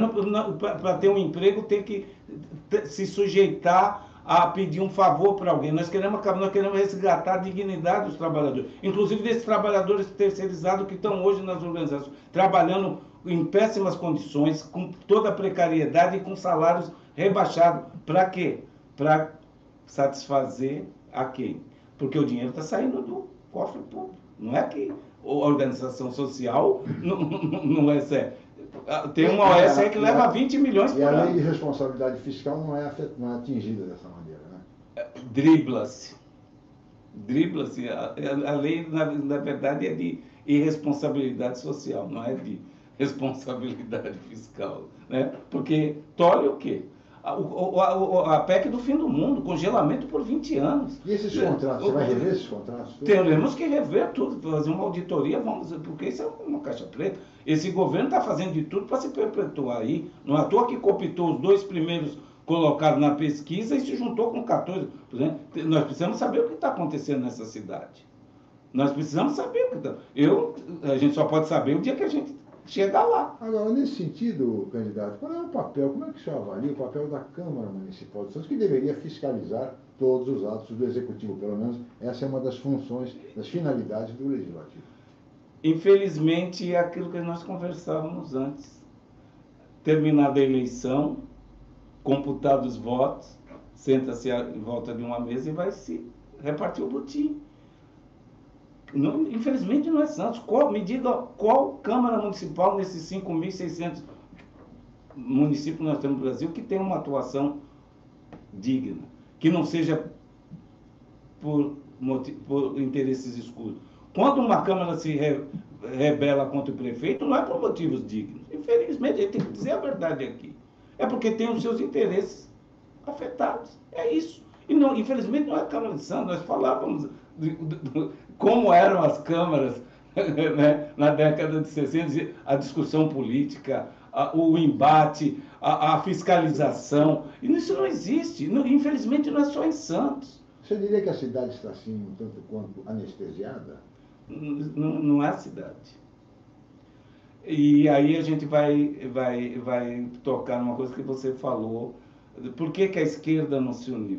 Para ter um emprego, tem que se sujeitar a pedir um favor para alguém. Nós queremos resgatar a dignidade dos trabalhadores, inclusive desses trabalhadores terceirizados que estão hoje nas organizações, trabalhando em péssimas condições, com toda a precariedade e com salários rebaixados. Para quê? Para satisfazer a quem? Porque o dinheiro está saindo do cofre público. Não é que a organização social não é sério. Tem uma OS que leva 20 milhões por ano. E a lei de responsabilidade fiscal não é atingida dessa maneira, né? Dribla-se. A lei, na verdade, é de irresponsabilidade social, não é de responsabilidade fiscal, né? Porque tolhe o quê? A PEC do fim do mundo, congelamento por 20 anos. E esses contratos, você vai rever esses contratos? Teremos que rever tudo, fazer uma auditoria, porque isso é uma caixa preta. Esse governo está fazendo de tudo para se perpetuar aí. Não é à toa que cooptou os 2 primeiros colocados na pesquisa e se juntou com 14. Nós precisamos saber o que está acontecendo nessa cidade. Nós precisamos saber o que está. A gente só pode saber o dia que a gente chegar lá. Agora, nesse sentido, candidato, qual é o papel, como é que o senhor avalia o papel da Câmara Municipal de Santos, que deveria fiscalizar todos os atos do Executivo? Pelo menos essa é uma das funções, das finalidades do Legislativo. Infelizmente, é aquilo que nós conversávamos antes. Terminada a eleição, computados os votos, senta-se em volta de uma mesa e vai se repartir o botim. Infelizmente não é Santos. Me diga qual Câmara Municipal nesses 5.600 municípios que nós temos no Brasil que tem uma atuação digna, que não seja por interesses escuros. Quando uma Câmara se rebela contra o prefeito, não é por motivos dignos. Infelizmente, a gente tem que dizer a verdade aqui. É porque tem os seus interesses afetados. É isso. E não, infelizmente não é a Câmara de Santos. Nós falávamos como eram as câmaras, né, na década de 60, a discussão política, o embate, a fiscalização. E isso não existe. Infelizmente não é só em Santos. Você diria que a cidade está assim, um tanto quanto anestesiada? Não é a cidade. E aí a gente vai tocar numa coisa que você falou. Por que a esquerda não se uniu?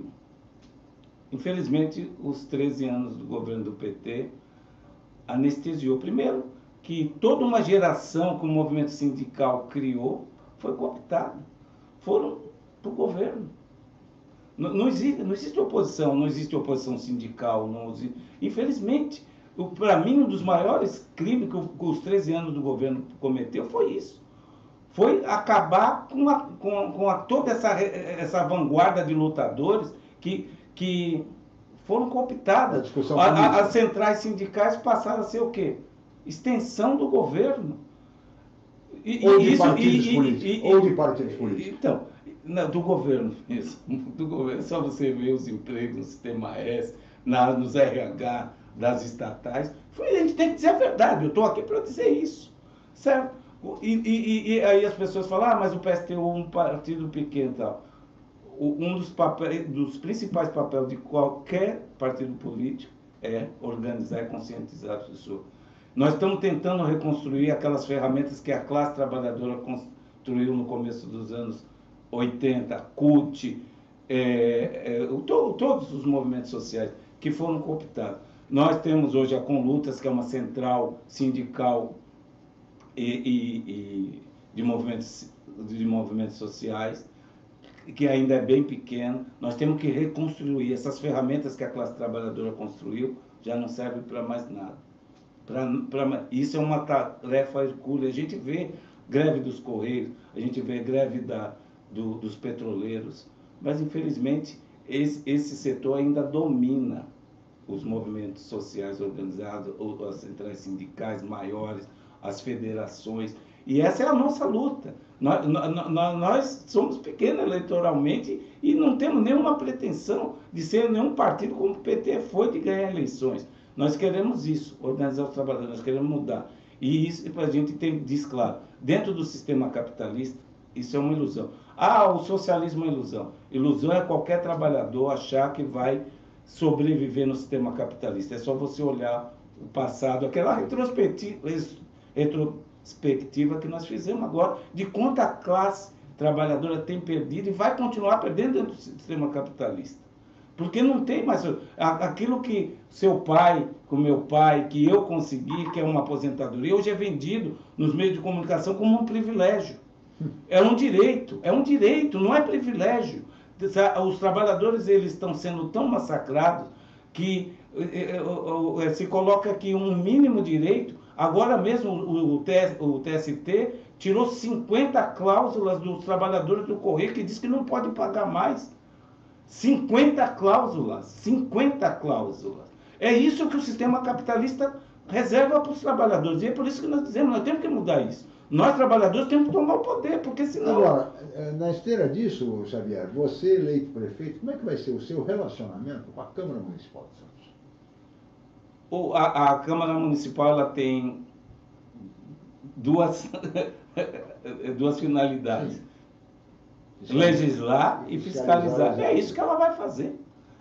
Infelizmente, os 13 anos do governo do PT anestesiou. Primeiro, que toda uma geração que o movimento sindical criou foi cooptada. Foram para o governo. Não existe oposição, não existe oposição sindical. Infelizmente, para mim, um dos maiores crimes que os 13 anos do governo cometeu foi isso. Foi acabar com toda essa vanguarda de lutadores que foram cooptadas. As centrais sindicais passaram a ser o quê? Extensão do governo. Ou de partidos políticos. Então, não, do governo mesmo. Do governo. Só você ver os empregos no Sistema S, nos RH das estatais. A gente tem que dizer a verdade. Eu estou aqui para dizer isso. Certo? E aí as pessoas falam, mas o PSTU é um partido pequeno e tal. Um dos principais papéis de qualquer partido político é organizar e conscientizar as pessoas. Nós estamos tentando reconstruir aquelas ferramentas que a classe trabalhadora construiu no começo dos anos 80, CUT, todos os movimentos sociais que foram cooptados. Nós temos hoje a Conlutas, que é uma central sindical de movimentos sociais, que ainda é bem pequeno. Nós temos que reconstruir essas ferramentas que a classe trabalhadora construiu, já não servem para mais nada. Isso é uma tarefa hercúlea. A gente vê greve dos Correios, a gente vê greve dos petroleiros, mas infelizmente esse setor ainda domina os movimentos sociais organizados, as centrais sindicais maiores, as federações, e essa é a nossa luta. Nós somos pequenos eleitoralmente e não temos nenhuma pretensão de ser nenhum partido como o PT foi de ganhar eleições. Nós queremos isso, organizar os trabalhadores, nós queremos mudar. E isso a gente diz claro, dentro do sistema capitalista, isso é uma ilusão. O socialismo é ilusão. Ilusão é qualquer trabalhador achar que vai sobreviver no sistema capitalista. É só você olhar o passado, aquela retrospectiva que nós fizemos agora, de quanto a classe trabalhadora tem perdido e vai continuar perdendo dentro do sistema capitalista. Porque não tem mais aquilo que seu pai, com meu pai, que eu consegui, que é uma aposentadoria, hoje é vendido nos meios de comunicação como um privilégio. É um direito, não é privilégio. Os trabalhadores eles estão sendo tão massacrados que se coloca aqui um mínimo direito. Agora mesmo o TST tirou 50 cláusulas dos trabalhadores do Correio que diz que não pode pagar mais. 50 cláusulas. É isso que o sistema capitalista reserva para os trabalhadores. E é por isso que nós dizemos, nós temos que mudar isso. Nós, trabalhadores, temos que tomar o poder, porque senão... Agora, na esteira disso, Xavier, você eleito prefeito, como é que vai ser o seu relacionamento com a Câmara Municipal de Santos? A Câmara Municipal ela tem duas finalidades. Sim. Legislar e fiscalizar. É isso que ela vai fazer.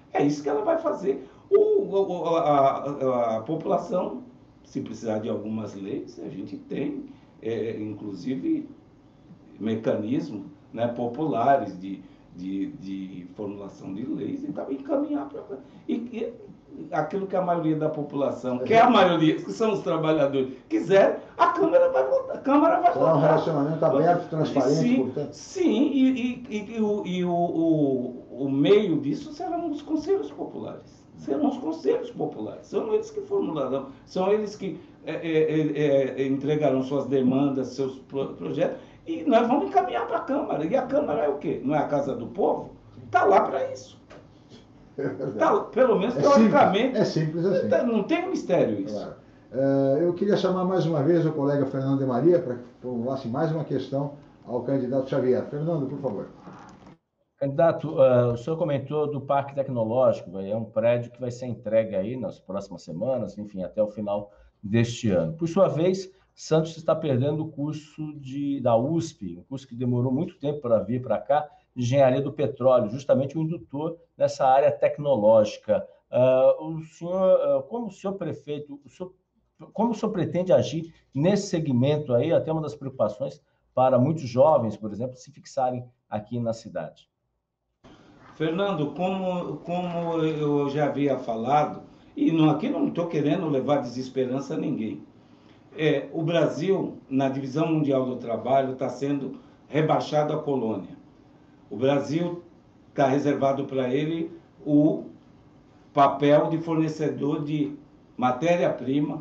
A população, se precisar de algumas leis, a gente tem, inclusive, mecanismos, né, populares de formulação de leis e tal, encaminhar para... E aquilo que a maioria da população, que é a maioria, que são os trabalhadores, quiser, a Câmara vai votar. Será um relacionamento aberto, transparente, sim, portanto? Sim, e o meio disso serão os conselhos populares. São eles que formularão, são eles que entregarão suas demandas, seus projetos, e nós vamos encaminhar para a Câmara. E a Câmara é o quê? Não é a casa do povo? Está lá para isso. Pelo menos teoricamente. É simples assim. Não tem mistério isso. Claro. Eu queria chamar mais uma vez o colega Fernando de Maria para que formulasse mais uma questão ao candidato Xavier. Fernando, por favor. Candidato, o senhor comentou do Parque Tecnológico, é um prédio que vai ser entregue aí nas próximas semanas, enfim, até o final deste ano. Por sua vez, Santos está perdendo o curso da USP, um curso que demorou muito tempo para vir para cá, de Engenharia do Petróleo, justamente o indutor nessa área tecnológica. O senhor, como o senhor prefeito, como o senhor pretende agir nesse segmento aí, até uma das preocupações para muitos jovens, por exemplo, se fixarem aqui na cidade? Fernando, como eu já havia falado, e aqui não estou querendo levar desesperança a ninguém, o Brasil, na divisão mundial do trabalho, está sendo rebaixado à colônia. O Brasil está reservado para ele o papel de fornecedor de matéria-prima,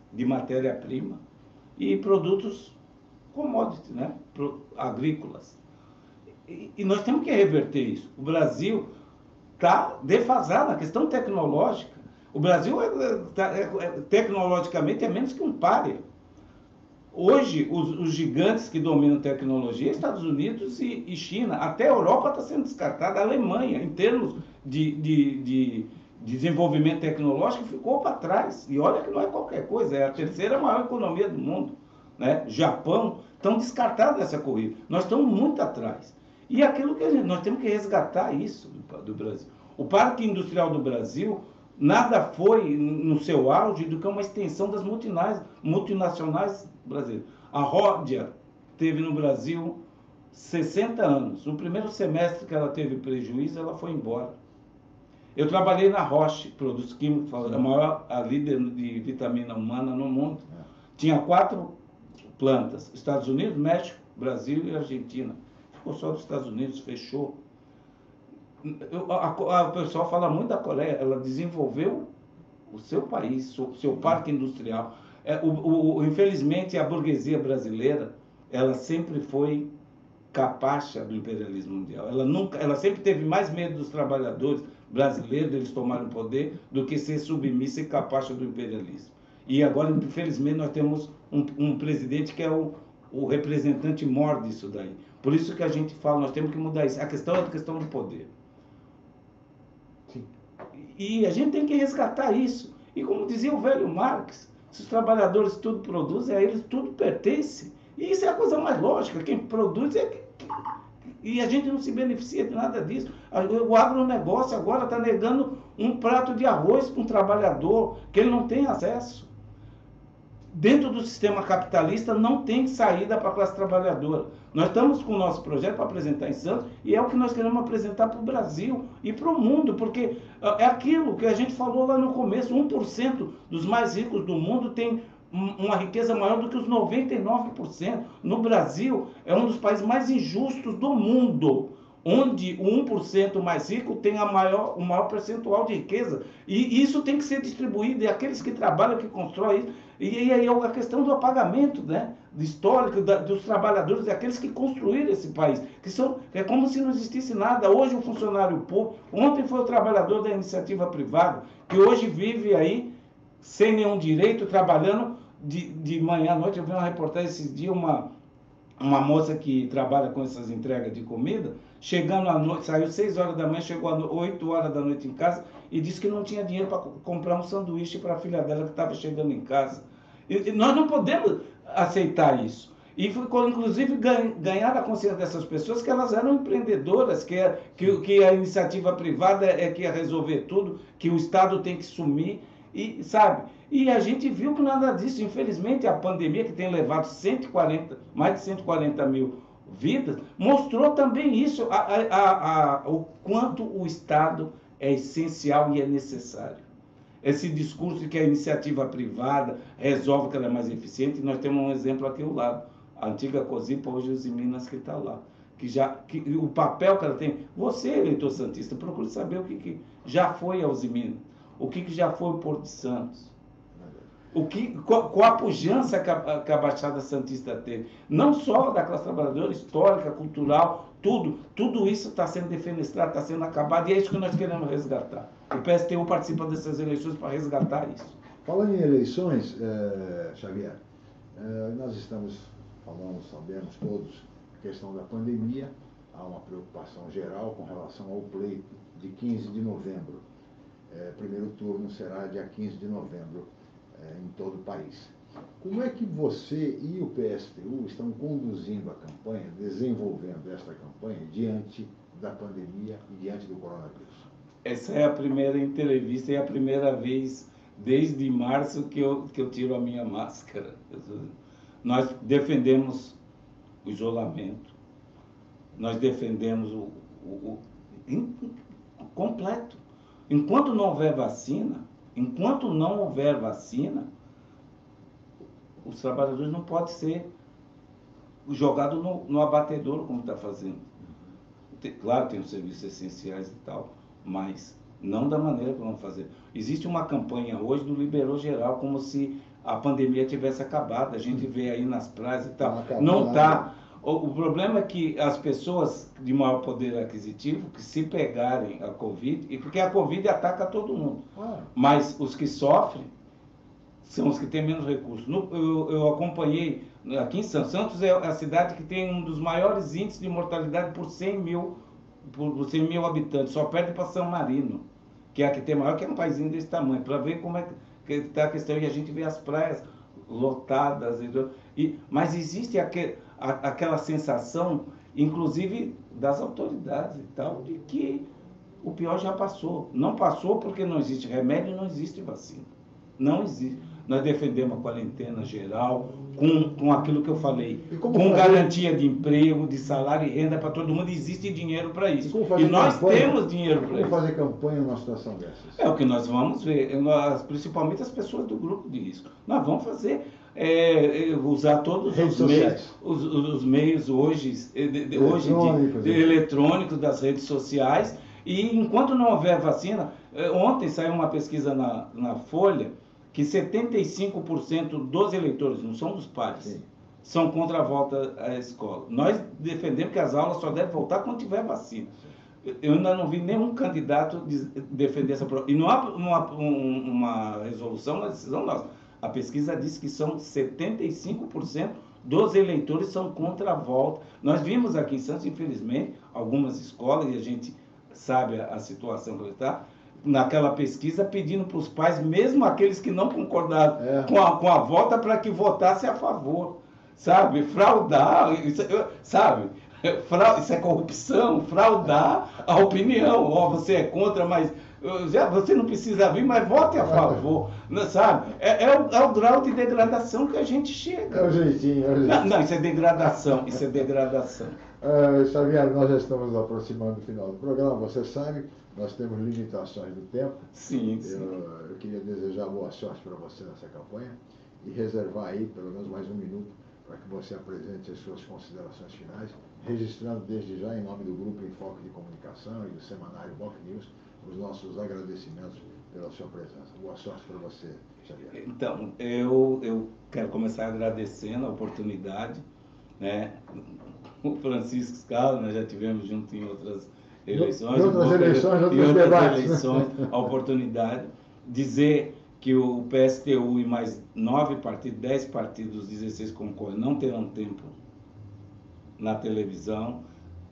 e produtos commodities, né? Agrícolas. E nós temos que reverter isso. O Brasil está defasado na questão tecnológica. O Brasil, tecnologicamente, é menos que um pária. Hoje, os gigantes que dominam tecnologia, Estados Unidos e China, até a Europa está sendo descartada, a Alemanha, em termos de desenvolvimento tecnológico, ficou para trás. E olha que não é qualquer coisa, é a terceira maior economia do mundo, né? Japão, estão descartados dessa corrida. Nós estamos muito atrás. E aquilo que nós temos que resgatar isso do Brasil. O Parque Industrial do Brasil nada foi, no seu auge, do que uma extensão das multinacionais brasileiras. A Ródia teve no Brasil 60 anos. No primeiro semestre que ela teve prejuízo, ela foi embora. Eu trabalhei na Roche, Produtos Químicos, a líder de vitamina humana no mundo. Tinha 4 plantas, Estados Unidos, México, Brasil e Argentina. Ficou só dos Estados Unidos, fechou. O pessoal fala muito da Coreia, ela desenvolveu o seu país, o seu parque industrial. Infelizmente, a burguesia brasileira, ela sempre foi capacha do imperialismo mundial. Ela sempre teve mais medo dos trabalhadores brasileiros, deles tomarem o poder, do que ser submissa e capacha do imperialismo. E agora, infelizmente, nós temos um presidente que é o representante maior disso daí. Por isso que a gente fala, nós temos que mudar isso. A questão é a questão do poder. Sim. E a gente tem que resgatar isso. E como dizia o velho Marx, se os trabalhadores tudo produzem, a eles tudo pertence. E isso é a coisa mais lógica. Quem produz e a gente não se beneficia de nada disso. O agronegócio agora está negando um prato de arroz para um trabalhador que ele não tem acesso. Dentro do sistema capitalista não tem saída para a classe trabalhadora. Nós estamos com o nosso projeto para apresentar em Santos e é o que nós queremos apresentar para o Brasil e para o mundo, porque é aquilo que a gente falou lá no começo, 1% dos mais ricos do mundo tem uma riqueza maior do que os 99%. No Brasil, é um dos países mais injustos do mundo, onde o 1% mais rico tem o maior percentual de riqueza. E isso tem que ser distribuído, e aqueles que trabalham, que constroem isso. E aí a questão do apagamento, né, histórico dos trabalhadores, daqueles que construíram esse país. É como se não existisse nada. Hoje o funcionário público, ontem foi o trabalhador da iniciativa privada, que hoje vive aí sem nenhum direito, trabalhando de manhã à noite. Eu vi uma reportagem esses dias, uma moça que trabalha com essas entregas de comida, chegando à noite, saiu 6 horas da manhã, chegou às 8 horas da noite em casa e disse que não tinha dinheiro para comprar um sanduíche para a filha dela que estava chegando em casa. E nós não podemos aceitar isso. E ficou, inclusive, ganhar a consciência dessas pessoas que elas eram empreendedoras, que a iniciativa privada é que ia resolver tudo, que o Estado tem que sumir, e sabe? E a gente viu que nada disso. Infelizmente, a pandemia, que tem levado mais de 140 mil vidas, mostrou também isso, o quanto o Estado é essencial e é necessário. Esse discurso de que a iniciativa privada resolve, que ela é mais eficiente, nós temos um exemplo aqui ao lado. A antiga Cosipa, hoje os Minas, que está lá. Que o papel que ela tem. Você, eleitor santista, procure saber o que já foi a Usiminas, o que já foi o Porto de Santos. Qual a pujança que a Baixada Santista teve. Não só da classe trabalhadora, histórica, cultural, tudo isso está sendo defenestrado, está sendo acabado, e é isso que nós queremos resgatar. O PSTU participa dessas eleições para resgatar isso. Falando em eleições, Xavier, nós estamos falando, sabemos todos, a questão da pandemia, há uma preocupação geral com relação ao pleito de 15 de novembro. Primeiro turno será dia 15 de novembro em todo o país. Como é que você e o PSTU estão conduzindo a campanha, desenvolvendo esta campanha diante da pandemia e diante do coronavírus? Essa é a primeira entrevista e a primeira vez desde março que eu tiro a minha máscara. Nós defendemos o isolamento, nós defendemos o completo. Enquanto não houver vacina, os trabalhadores não podem ser jogados no abatedouro, como está fazendo. Claro, tem os serviços essenciais e tal, mas não da maneira que vamos fazer. Existe uma campanha hoje do Liberou Geral, como se a pandemia tivesse acabado. A gente vê aí nas praias e tal. Não está. O problema é que as pessoas de maior poder aquisitivo, que se pegarem a Covid, e porque a Covid ataca todo mundo, mas os que sofrem são os que têm menos recursos. Eu acompanhei, aqui em Santos é a cidade que tem um dos maiores índices de mortalidade por 100 mil habitantes, só perde para São Marino, que é a que tem maior, que é um paísinho desse tamanho, para ver como é que está a questão. E a gente vê as praias lotadas, mas existe aquela sensação, inclusive das autoridades e tal, de que o pior já passou. Não passou porque não existe remédio, não existe vacina. Não existe. Nós defendemos a quarentena geral, com aquilo que eu falei, com garantia de emprego, de salário e renda para todo mundo. Existe dinheiro para isso. E nós temos dinheiro para isso. Como fazer campanha numa situação dessas? É o que nós vamos ver, principalmente as pessoas do grupo de risco. Nós vamos fazer, usar todos os meios hoje eletrônicos das redes sociais. E enquanto não houver vacina, ontem saiu uma pesquisa na Folha, que 75% dos eleitores, não são dos pais, são contra a volta à escola. Nós defendemos que as aulas só devem voltar quando tiver vacina. Eu ainda não vi nenhum candidato defender essa prova. E não há uma resolução, uma decisão nossa. A pesquisa diz que são 75% dos eleitores são contra a volta. Nós vimos aqui em Santos, infelizmente, algumas escolas, e a gente sabe a situação que está, naquela pesquisa, pedindo para os pais, mesmo aqueles que não concordaram com a volta, para que votasse a favor, sabe? Fraudar, sabe? Isso é corrupção, fraudar a opinião. Você é contra, mas você não precisa vir, mas vote a favor, sabe? É o grau de degradação que a gente chega. É o jeitinho, é o jeitinho. Não, isso é degradação, isso é degradação. Xavier, nós já estamos nos aproximando do final do programa, você sabe, nós temos limitações do tempo. Sim. Eu queria desejar boa sorte para você nessa campanha e reservar aí pelo menos mais um minuto para que você apresente as suas considerações finais, registrando desde já, em nome do Grupo Enfoque de Comunicação e do Semanário Boc News, os nossos agradecimentos pela sua presença. Boa sorte para você, Xavier. Então, eu quero começar agradecendo a oportunidade, né? O Francisco Scala, nós já tivemos junto em outras eleições, a oportunidade, dizer que o PSTU e mais 9 partidos, 10 partidos, 16 concorrem, não terão tempo na televisão.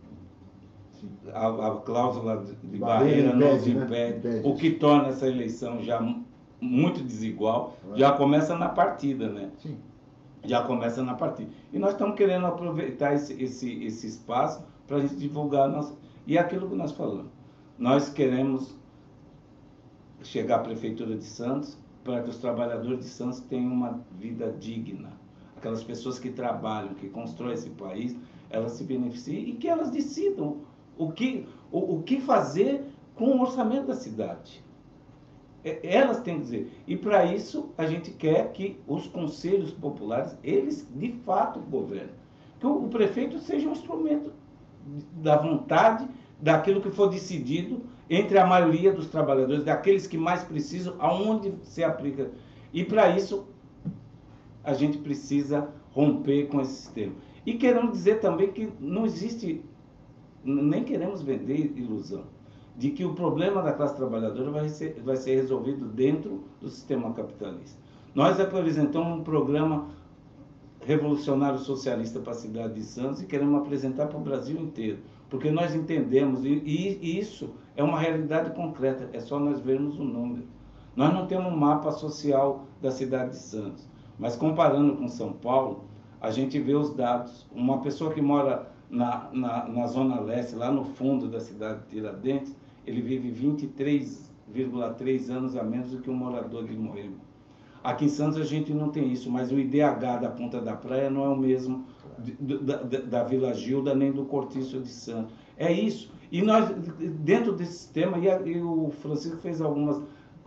A cláusula de barreira nos impede, o que torna essa eleição já muito desigual. Já começa na partida, né? Sim. Já começa na partida. E nós estamos querendo aproveitar esse espaço para a gente divulgar e aquilo que nós falamos. Nós queremos chegar à Prefeitura de Santos para que os trabalhadores de Santos tenham uma vida digna. Aquelas pessoas que trabalham, que constroem esse país, elas se beneficiem e que elas decidam o que fazer com o orçamento da cidade. Elas têm que dizer. E para isso a gente quer que os conselhos populares, eles de fato governem. Que o prefeito seja um instrumento da vontade, daquilo que for decidido entre a maioria dos trabalhadores, daqueles que mais precisam, aonde se aplica. E para isso a gente precisa romper com esse sistema. E queremos dizer também que não existe, nem queremos vender ilusão, de que o problema da classe trabalhadora vai ser resolvido dentro do sistema capitalista. Nós apresentamos um programa revolucionário socialista para a cidade de Santos e queremos apresentar para o Brasil inteiro, porque nós entendemos, e isso é uma realidade concreta, é só nós vermos o número. Nós não temos um mapa social da cidade de Santos, mas comparando com São Paulo, a gente vê os dados. Uma pessoa que mora na Zona Leste, lá no fundo da cidade de Tiradentes, ele vive 23,3 anos a menos do que um morador de Moema. Aqui em Santos a gente não tem isso, mas o IDH da Ponta da Praia não é o mesmo da Vila Gilda nem do Cortiço de Santos. É isso. E nós, dentro desse sistema, e o Francisco fez algumas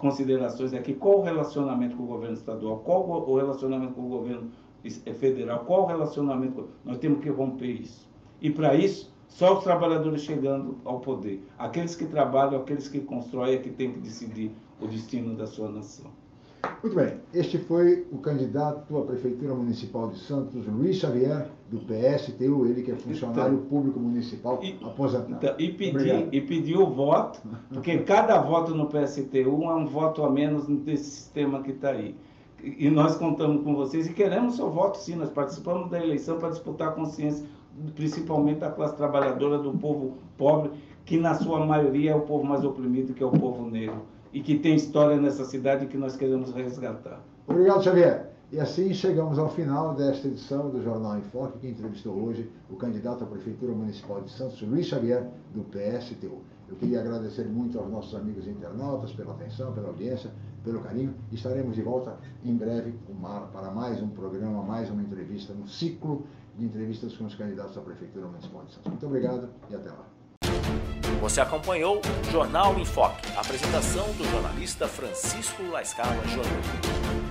considerações aqui. Qual o relacionamento com o governo estadual? Qual o relacionamento com o governo federal? Qual o relacionamento? Nós temos que romper isso. E para isso, só os trabalhadores chegando ao poder. Aqueles que trabalham, aqueles que constroem, é que tem que decidir o destino da sua nação. Muito bem, este foi o candidato à Prefeitura Municipal de Santos, Luiz Xavier, do PSTU, ele que é funcionário público municipal aposentado. E pediu o voto, porque cada voto no PSTU é um voto a menos desse sistema que está aí. E nós contamos com vocês e queremos seu voto, sim. Nós participamos da eleição para disputar a consciência, principalmente da classe trabalhadora, do povo pobre, que na sua maioria é o povo mais oprimido, que é o povo negro, e que tem história nessa cidade que nós queremos resgatar. Obrigado, Xavier. E assim chegamos ao final desta edição do Jornal em Foque, que entrevistou hoje o candidato à Prefeitura Municipal de Santos, Luiz Xavier, do PSTU. Eu queria agradecer muito aos nossos amigos internautas pela atenção, pela audiência, pelo carinho. Estaremos de volta em breve para mais um programa, mais uma entrevista, um ciclo de entrevistas com os candidatos à Prefeitura Municipal de Santos. Muito obrigado e até lá. Você acompanhou o Jornal em Foque, apresentação do jornalista Francisco La Scala Júnior.